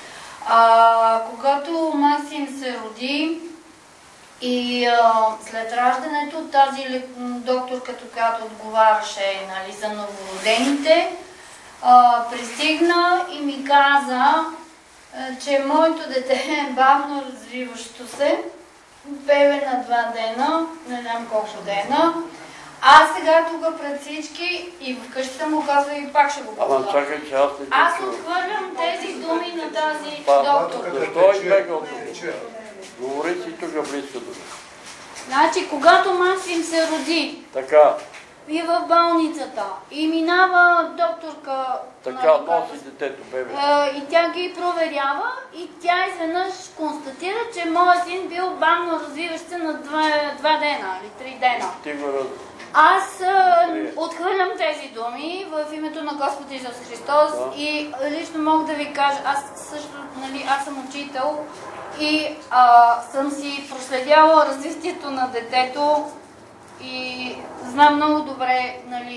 Когато Максим се роди и след раждането тази докторката, която отговаряше за новородените, пристигна и ми каза, че моето дете е бавно развиващо се, бебе на 2 дена, не знам колко дена. Аз сега тук пред всички и вкъщи му казва и пак ще го казва. Чакай, че аз не те Аз отхвърлям тези думи на тази доктор. Защо е бегал тук? Говори си тук близко до мен. Значи, когато Максим се роди и в болницата и минава докторка, носи детето, бебе. И тя ги проверява и тя изведнъж констатира, че моят син бил бавно развиващ се на 2 дена или 3 дена. Аз отхвърлям тези думи в името на Господ Исус Христос и лично мога да ви кажа, аз също, аз съм учител и съм си проследяла развитието на детето и знам много добре,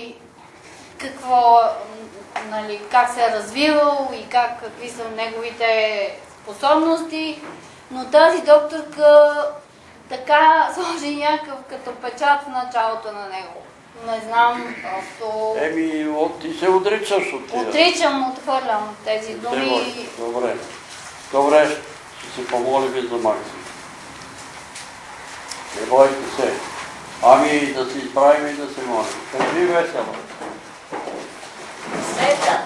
как се е развивал и какви са неговите способности, но тази докторка така сложи някакъв като печат в началото на него. Не знам, просто... Ти се отричаш от тия. Отричам, отхвърлям тези думи. Добре, ще се помолим за Максим. Не бойте се. Ами да се изправим и да се молим. Кажи весело. Света.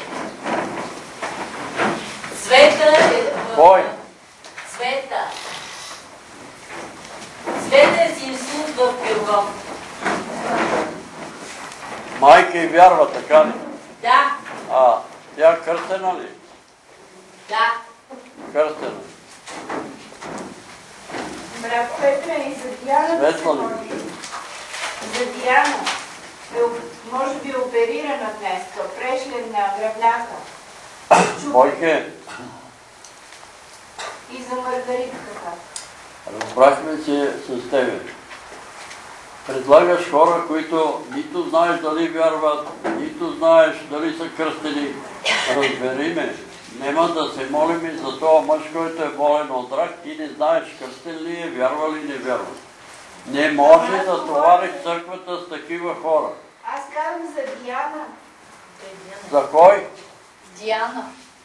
Света е... Кой? Света. Света е с инсулт в Пирогов. Майка и вярва, така ли? Да. Тя кръстена ли? Да. Кръстена. Брат Петре, и за Диана да се Светла ли моли. беше? За Диана. Може би оперирана днес, прешлен на гръбнака. Бойке, И за Маргаритката. разбрахме се с тебе. Предлагаш хора, които нито знаеш дали вярват, нито знаеш дали са кръстени. Разбери ме. Нема да се молим за този мъж, който е болен от рак. Ти не знаеш кръстен ли е, вярва ли не вярва. Не може да товариш църквата с такива хора. Аз казвам за Диана. За кой? Диана.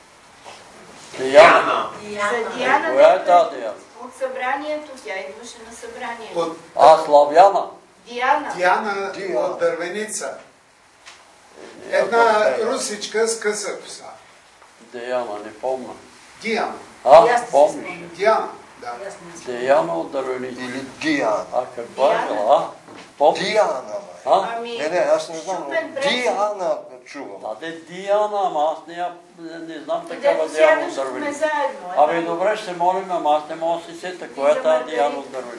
Диана. За Диана. Коя е тази Диана? От събранието, тя идваше на събранието. Славяна. Диана. Диана от Дървеница. Една русичка с къса коса. Диана, не помня. Диана. Помниш. Диана, да. Диана от Дървеница. Или Диана. Каква е била? Помниш? Диана, май. Ами, Не, аз не знам. щупен пресен. Диана чувам. Да, Диана, ама аз не знам такава Където Диана от сядащахме Дървеница. заедно. Абе, добре, ще се молим, ама аз не мога да си сета. Коя е тази Диана от Дървеница?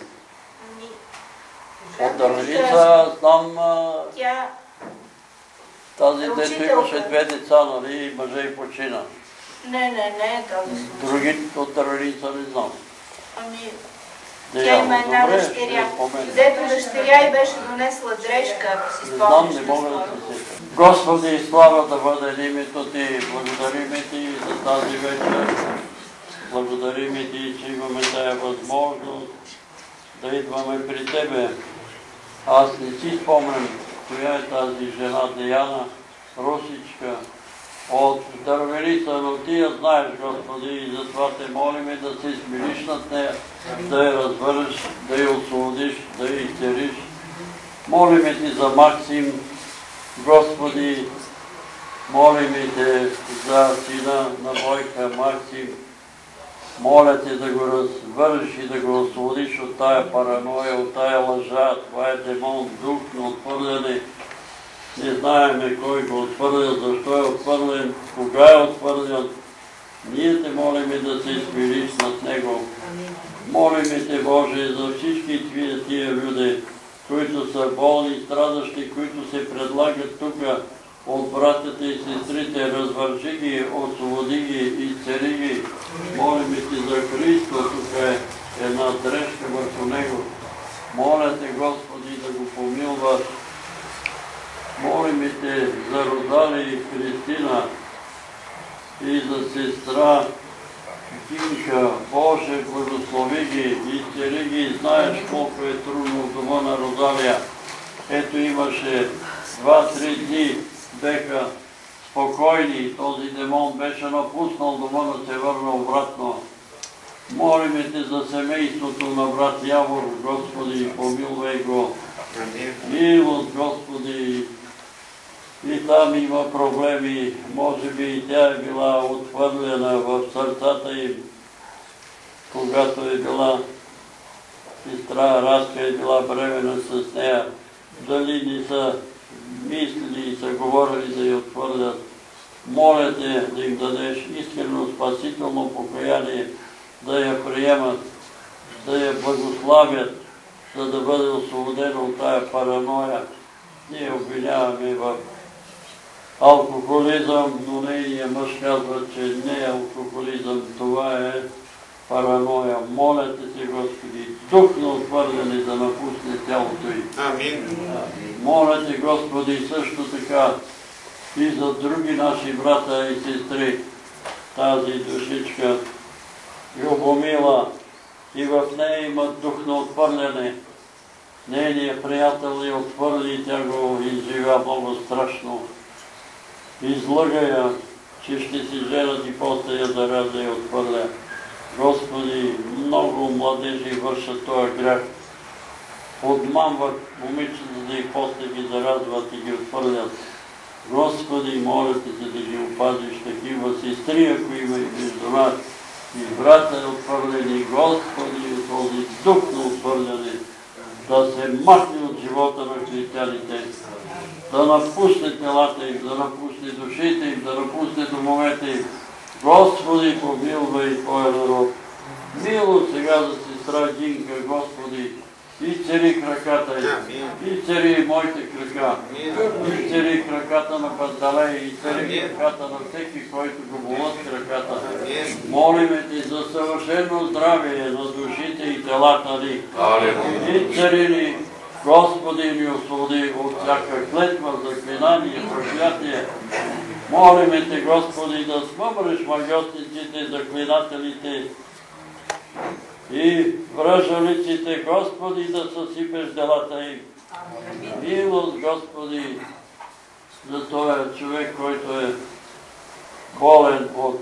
От Дървеница знам Тя тази, дето учителка. имаше две деца, нали, мъже и почина. не, този случай. Другите от Дървеница не знам. Ами, тя Диана, има една добре, дъщеря. ще спомена. Дето дъщеря и беше донесла дрежка, ако си Не знам, спомняш. не мога да се сета. Господи, слава да бъде името Ти. Благодариме Ти за тази вечер. Благодариме Ти, че имаме тая възможност да идваме при Тебе. Аз не си спомням коя е тази жена Диана, русичка, от Дървеница, но Ти я знаеш, Господи, и затова Те молиме да се смириш над нея, да я развърнеш, да я освободиш, да я изцелиш. Молиме Ти за Максим, Господи, молиме Те за сина на Бойка Максим. Моля Те да го развърнеш и да го освободиш от тая параноя, от тая лъжа. Това е демон, дух на отхвърляне. Не знаеме кой го отхвърля, защо е отхвърлен, кога е отхвърлен. Ние Те молиме да се смириш над него. Молиме Те, Боже, за всички тия люди, които са болни, страдащи, които се предлагат тук от братята и сестрите, развържи ги, освободи ги, изцели ги. Молиме Ти за Христо, тук е една дрежка върху него. Моля Те, Господи, да го помилваш. Молиме Те за Розалия и Христина и за сестра Тинка. Боже, благослови ги, изцели ги. Знаеш колко е трудно в дома на Розалия. Ето имаше 2-3 дни, беха спокойни. Този демон беше напуснал дома, да се върна обратно. Молиме Те за семейството на брат Явор, Господи, помилвай го. Милост, Господи. И там има проблеми. Може би и тя е била отхвърлена в сърцата им, когато е била сестра Раска, е била бременна с нея. Дали не са мислили и са говорили да я отхвърлят. Моля Те да им дадеш искрено спасително покаяние, да я приемат, да я благославят, за да бъде освободена от тая параноя. Ние обвиняваме в алкохолизъм, но нейният мъж казва, че не е алкохолизъм, това е параноя. Моля Те, Господи, дух на отхвърляне да напусне тялото й. Амин. Моля Те, Господи, също така и за други наши брата и сестри, тази душичка Любомила, и в нея има дух на отхвърляне. Нейният приятел я отхвърли и тя го изживя много страшно. Излъга я, че ще си женат и после я зараза и отхвърля. Господи, много младежи вършат този грях. подмамват момичетата и после ги зарадват и ги отхвърлят. Господи, моля те се да ги опазиш такива сестри, ако има и между нас, и брата отхвърлени, Господи, от този дух на отхвърляне, да се махне от живота на християните, да напусне телата им, да напусне душите им, да напусне домовете им. Господи, помилвай Твоя народ. Мило сега за сестра Гинка, Господи, и цари краката й, и цари моите крака, и цари краката на Панталей, и цари краката на всеки, който го болят краката. Молиме Ти за съвършено здравие на душите и телата ни. И цари ни, Господи, ни освободи от всяка клетва, заклинание, проклятие. Молиме Те, Господи, да смъмреш магиотниците, заклинателите и връжалиците, Господи, да съсипеш делата им. Милост, Господи, за този човек, който е болен от...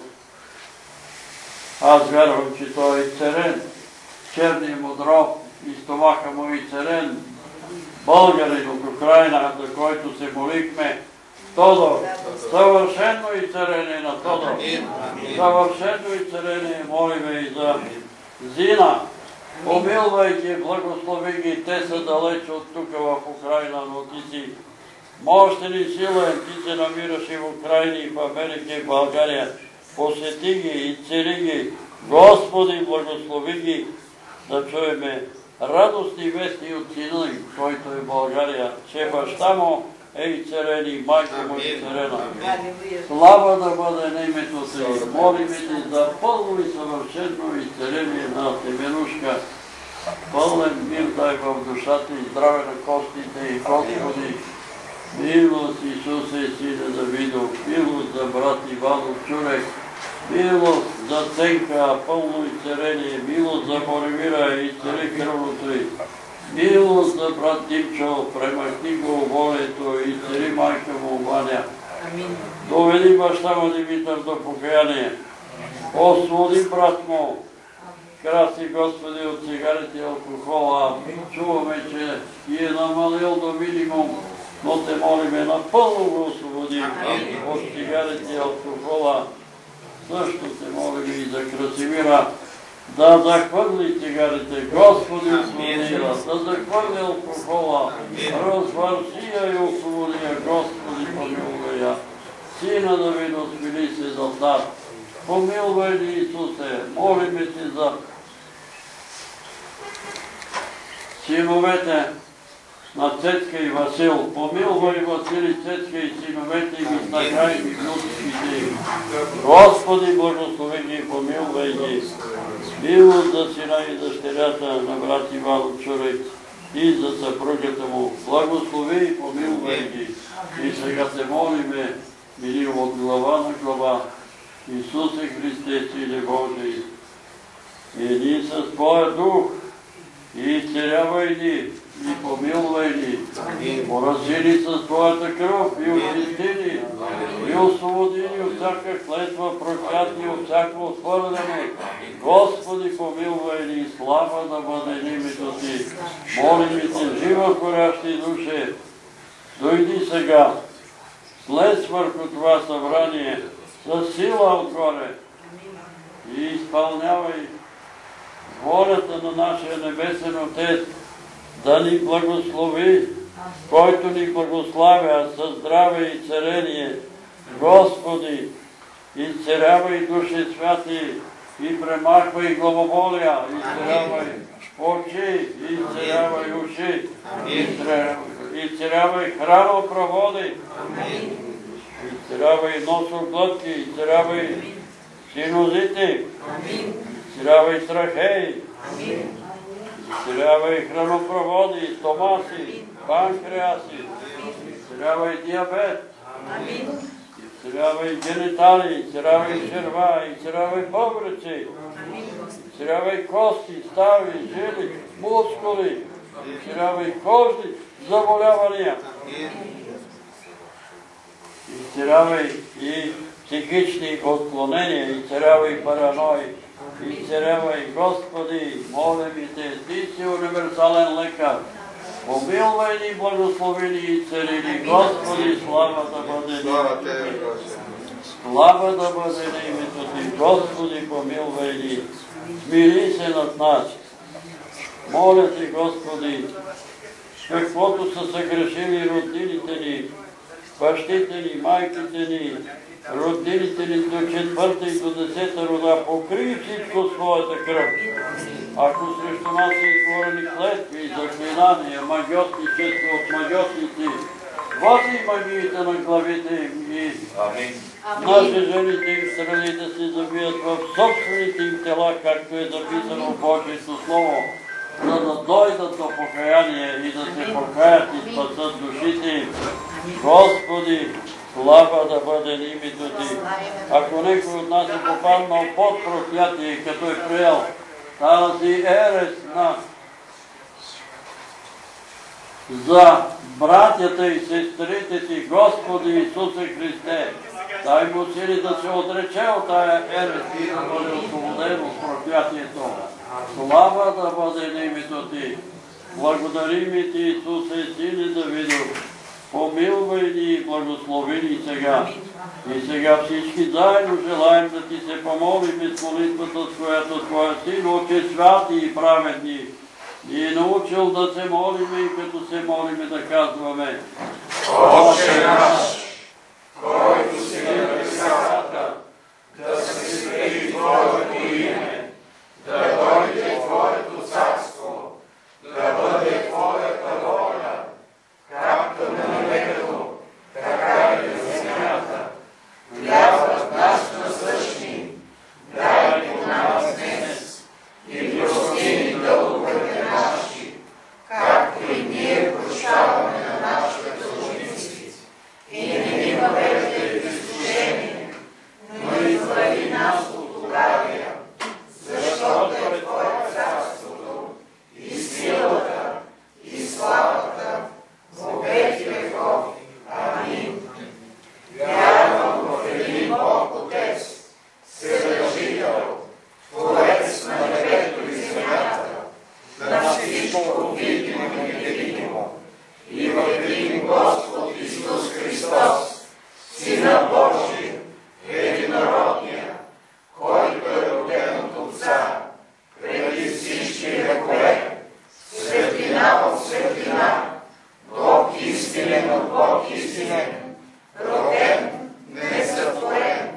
Аз вярвам, че той е царен, черния му дроб и стомаха му и царен, българин от Украина, за който се молихме, Тодор, съвършено и царене на Тодор, съвършено и царене, молиме и за Зина, помилвай ги, благослови ги, те са далеч от тук в Украина, но Ти си мощен и силен, Ти се намираш и в Украина, и в Америка, и в България. Посети ги и цели ги, Господи, благослови ги, да чуеме радостни вести от сина, който е в България, че баща му е и царен, и майка му е царена. Слава да бъде името Ти. Молиме Ти за пълно и съвършено изцеление на Теменушка. Пълен мир дай в душата и здраве на костите и Господи. Милост Исусе, Сине Давидов, милост за брат Иванов Чурек, милост за Ценка, пълно изцеление, милост за Боремира и цели кръвното й. Милост за брат Димчо, премахни го волето и цели майка му Ваня. Доведи баща му Димитър до покаяние. Освободи брат му. Краси, Господи, от цигарите и алкохола. Чуваме, че ги е намалил до минимум, но Те молиме напълно го освободи от цигарите и алкохола. Също Те молиме и за Красимира, да захвърли цигарите, Господи, освободия, да захвърли алкохола, развърши я и освободи я, Господи, помилвай я. Сина Давидов, смили се за нас. Помилвай ни, Исусе, молиме Ти за синовете на Цецка и Васил. Помилвай Васил и Цецка и синовете и Виснаха и внуците им. Господи, благослови ги, помилвай ги. Милост за сина и дъщерята на брат Иванов Чурек и за съпругата му. Благослови и помилвай ги. И сега се молиме, мили от глава на глава, Исусе Христе, Сине Божий, иди с Твоя дух и изцелявай ни, и помилвай ни, порази ни с Твоята кръв и очисти ни, и освободи ни от всяка клетва, проклятие, от всяко отхвърляне. Господи, помилвай ни, слава да бъде името Ти. Молим Те, жива горящи душе, дойди сега, слез върху това събрание, със сила отгоре и изпълнявай волята на нашия Небесен Отец, да ни благослови, който ни благославя със здраве и царение. Господи, изцелявай души святи и премахвай главоболия, изцелявай очи, изцелявай уши, изцелявай хранопроводи, изцелявай носоглътки, изцелявай синузити, изцелявай трахеи, изцелявай хранопроводи, стомаси, панкреаси, изцелявай диабет, изцелявай генитали, изцелявай черва, изцелявай бъбреци, изцелявай кости, стави, жили, мускули, изцелявай кожни заболявания. Изцелявай и психични отклонения, изцелявай паранои, изцелявай, Господи, молим Те, Ти си универсален лекар, Помилвай ни, благослови ни и цари ни, Господи, слава да бъде името Ти. Слава да бъде името Ти, Господи, помилвай ни, смири се над нас. Моля Ти, Господи, каквото са съгрешили роднините ни, бащите ни, майките ни, роднините ни до 4-та и до 10-та рода, покри всичко своята кръв. Ако срещу нас са изговорени клетви, заклинания, магиотничество от магиотници, вози магиите на главите им и наши жените им страни да се забият в собствените им тела, както е записано в Божието Слово, за да дойдат до покаяние и да се покаят и спасат душите им. Господи, слава да бъде името Ти. Ако някой от нас е попаднал под проклятие, като е приел тази ерес за братята и сестрите Ти, Господи Исусе Христе, дай му сили да се отрече от тая ерес и да бъде освободен от проклятието. Слава да бъде името Ти. Благодарим и Ти, Исусе, Сине Давидов. Помилвай ни и благослови ни сега. И сега всички заедно желаем да Ти се помолим с молитвата, с която Твоя Син, Отче святи и праведни, ни е научил да се молиме и като се молиме да казваме: Отче наш, който си на небесата, да се свети Твоето име, да дойде Твоето царство, да бъде Твоята воля, както на небето, така и на земята. Хлябът наш насъщни, дай го нас днес и прости ни дълговете наши, както и ние прощаваме на нашите длъжници. И не ни въвеждай в изкушение, но избави нас от лукавия, защото е Твое царството и силата и славата во веки веков. Амин. Вярвам в един Бог Отец, Вседържител, Творец на небето и земята, на всичко видимо и невидимо, и в един Господ Исус Христос, Сина Божий, единородния, който е роден от Отца, преди всички векове, светлина от светлина, Бог истинен от Бог истинен, роден, несътворен,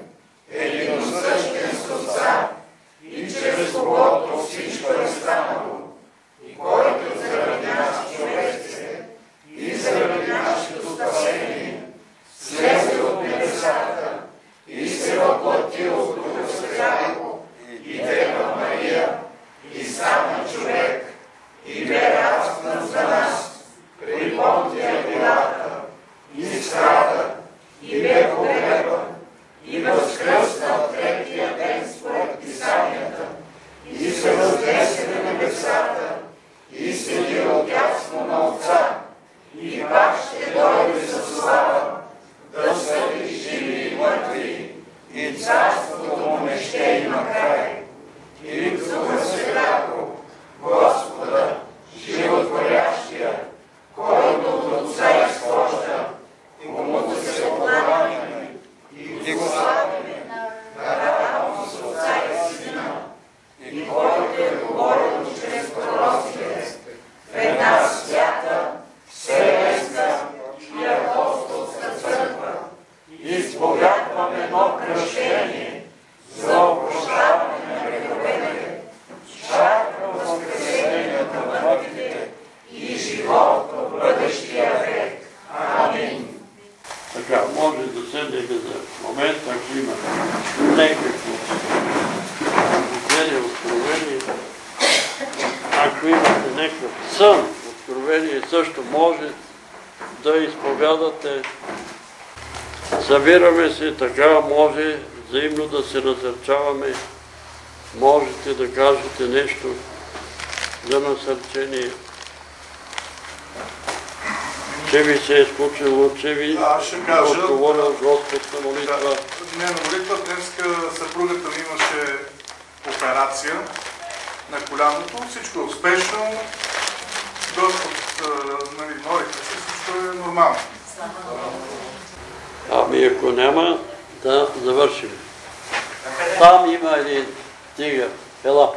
единосъщен с Отца, и чрез когото всичко е станало, и който заради нас човеците и заради нашето спасение слезе от небесата и се въплатил от Духа Святого и Дева Мария и стана човек и бе разпнат за нас при Понтия Пилата и страда и бе погребан и възкръсна третия ден според Писанията и се възнесе на небесата и седи отдясно на Отца и пак ще дойде със слава да съди живи и мъртви и царството му не ще има край. И в Духа Святаго, Господа, животворящия, който от Отца изхожда, и му да се покланяме и го славяме, наравно с Отца и Сина, и който е говорил чрез пророците в една свята, вселенска и апостолска църква, изповядваме нов кръщение за опрощаване на греховете, чаква възкресението на мъртвите и живот в бъдещия век. Амин. Така, може да седнете за момент, ако има някакво видение, откровение. Ако имате някакъв сън, откровение, също може да изповядате. Събираме се, така може взаимно да се насърчаваме. Можете да кажете нещо за насърчение. Че ви се е случило, че ви отговорил Господ на молитва. Не на молитва, днеска съпругата ми имаше операция на коляното. Всичко е успешно. Господ молите се, всичко е нормално. Ами ако няма, да завършим. Там има един тигър. Ела.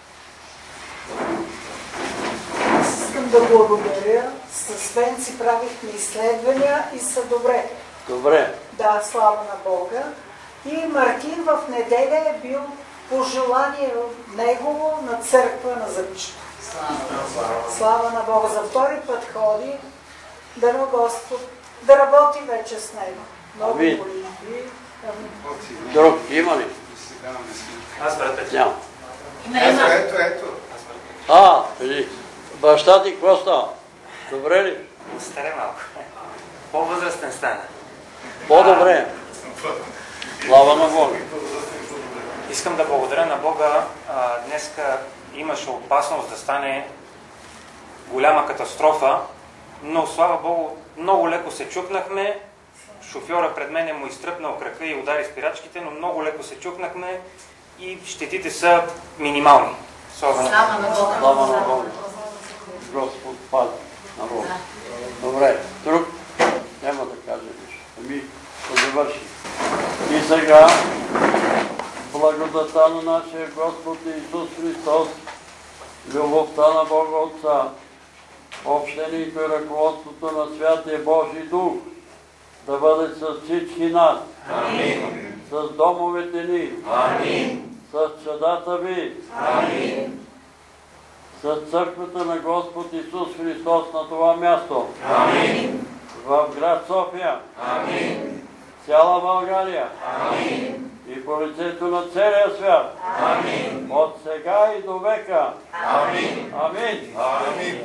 Искам да благодаря. С Вен си правихме изследвания и са добре. Добре. Да, слава на Бога. И Мартин в неделя е бил пожелание негово на църква на Зъбчето. Слава на Бога. За втори път ходи, дано Господ да работи вече с него. Много молитви. Друг има ли? Аз брат. Няма. Ето. Преди. Баща ти какво става? Добре ли? Старе малко. По-възрастен стана. По-добре. Слава на Бога. Искам да благодаря на Бога. Днеска имаше опасност да стане голяма катастрофа, но слава Богу, много леко се чукнахме. Шофьора пред мене му изтръпнал крака и удари спирачките, но много леко се чукнахме и щетите са минимални. Слава на Бога. Слава на Бога. Господ пази на Бога. Добре. Друг няма да каже нищо. Ами, да завърши. И сега, благодата на нашия Господ Исус Христос, любовта на Бога Отца, общението и ръководството на Святия Божий Дух да бъде с всички нас, Амин. С домовете ни, Амин. С чадата ви, Амин. С църквата на Господ Исус Христос на това място, Амин. В град София, Амин. Цяла България, Амин. И по лицето на целия свят, Амин. От сега и до века, Амин. Амин. Амин.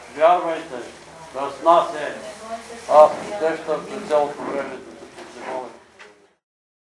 Вярвайте, да с нас е. Аз усещам, че цялото време да се молим.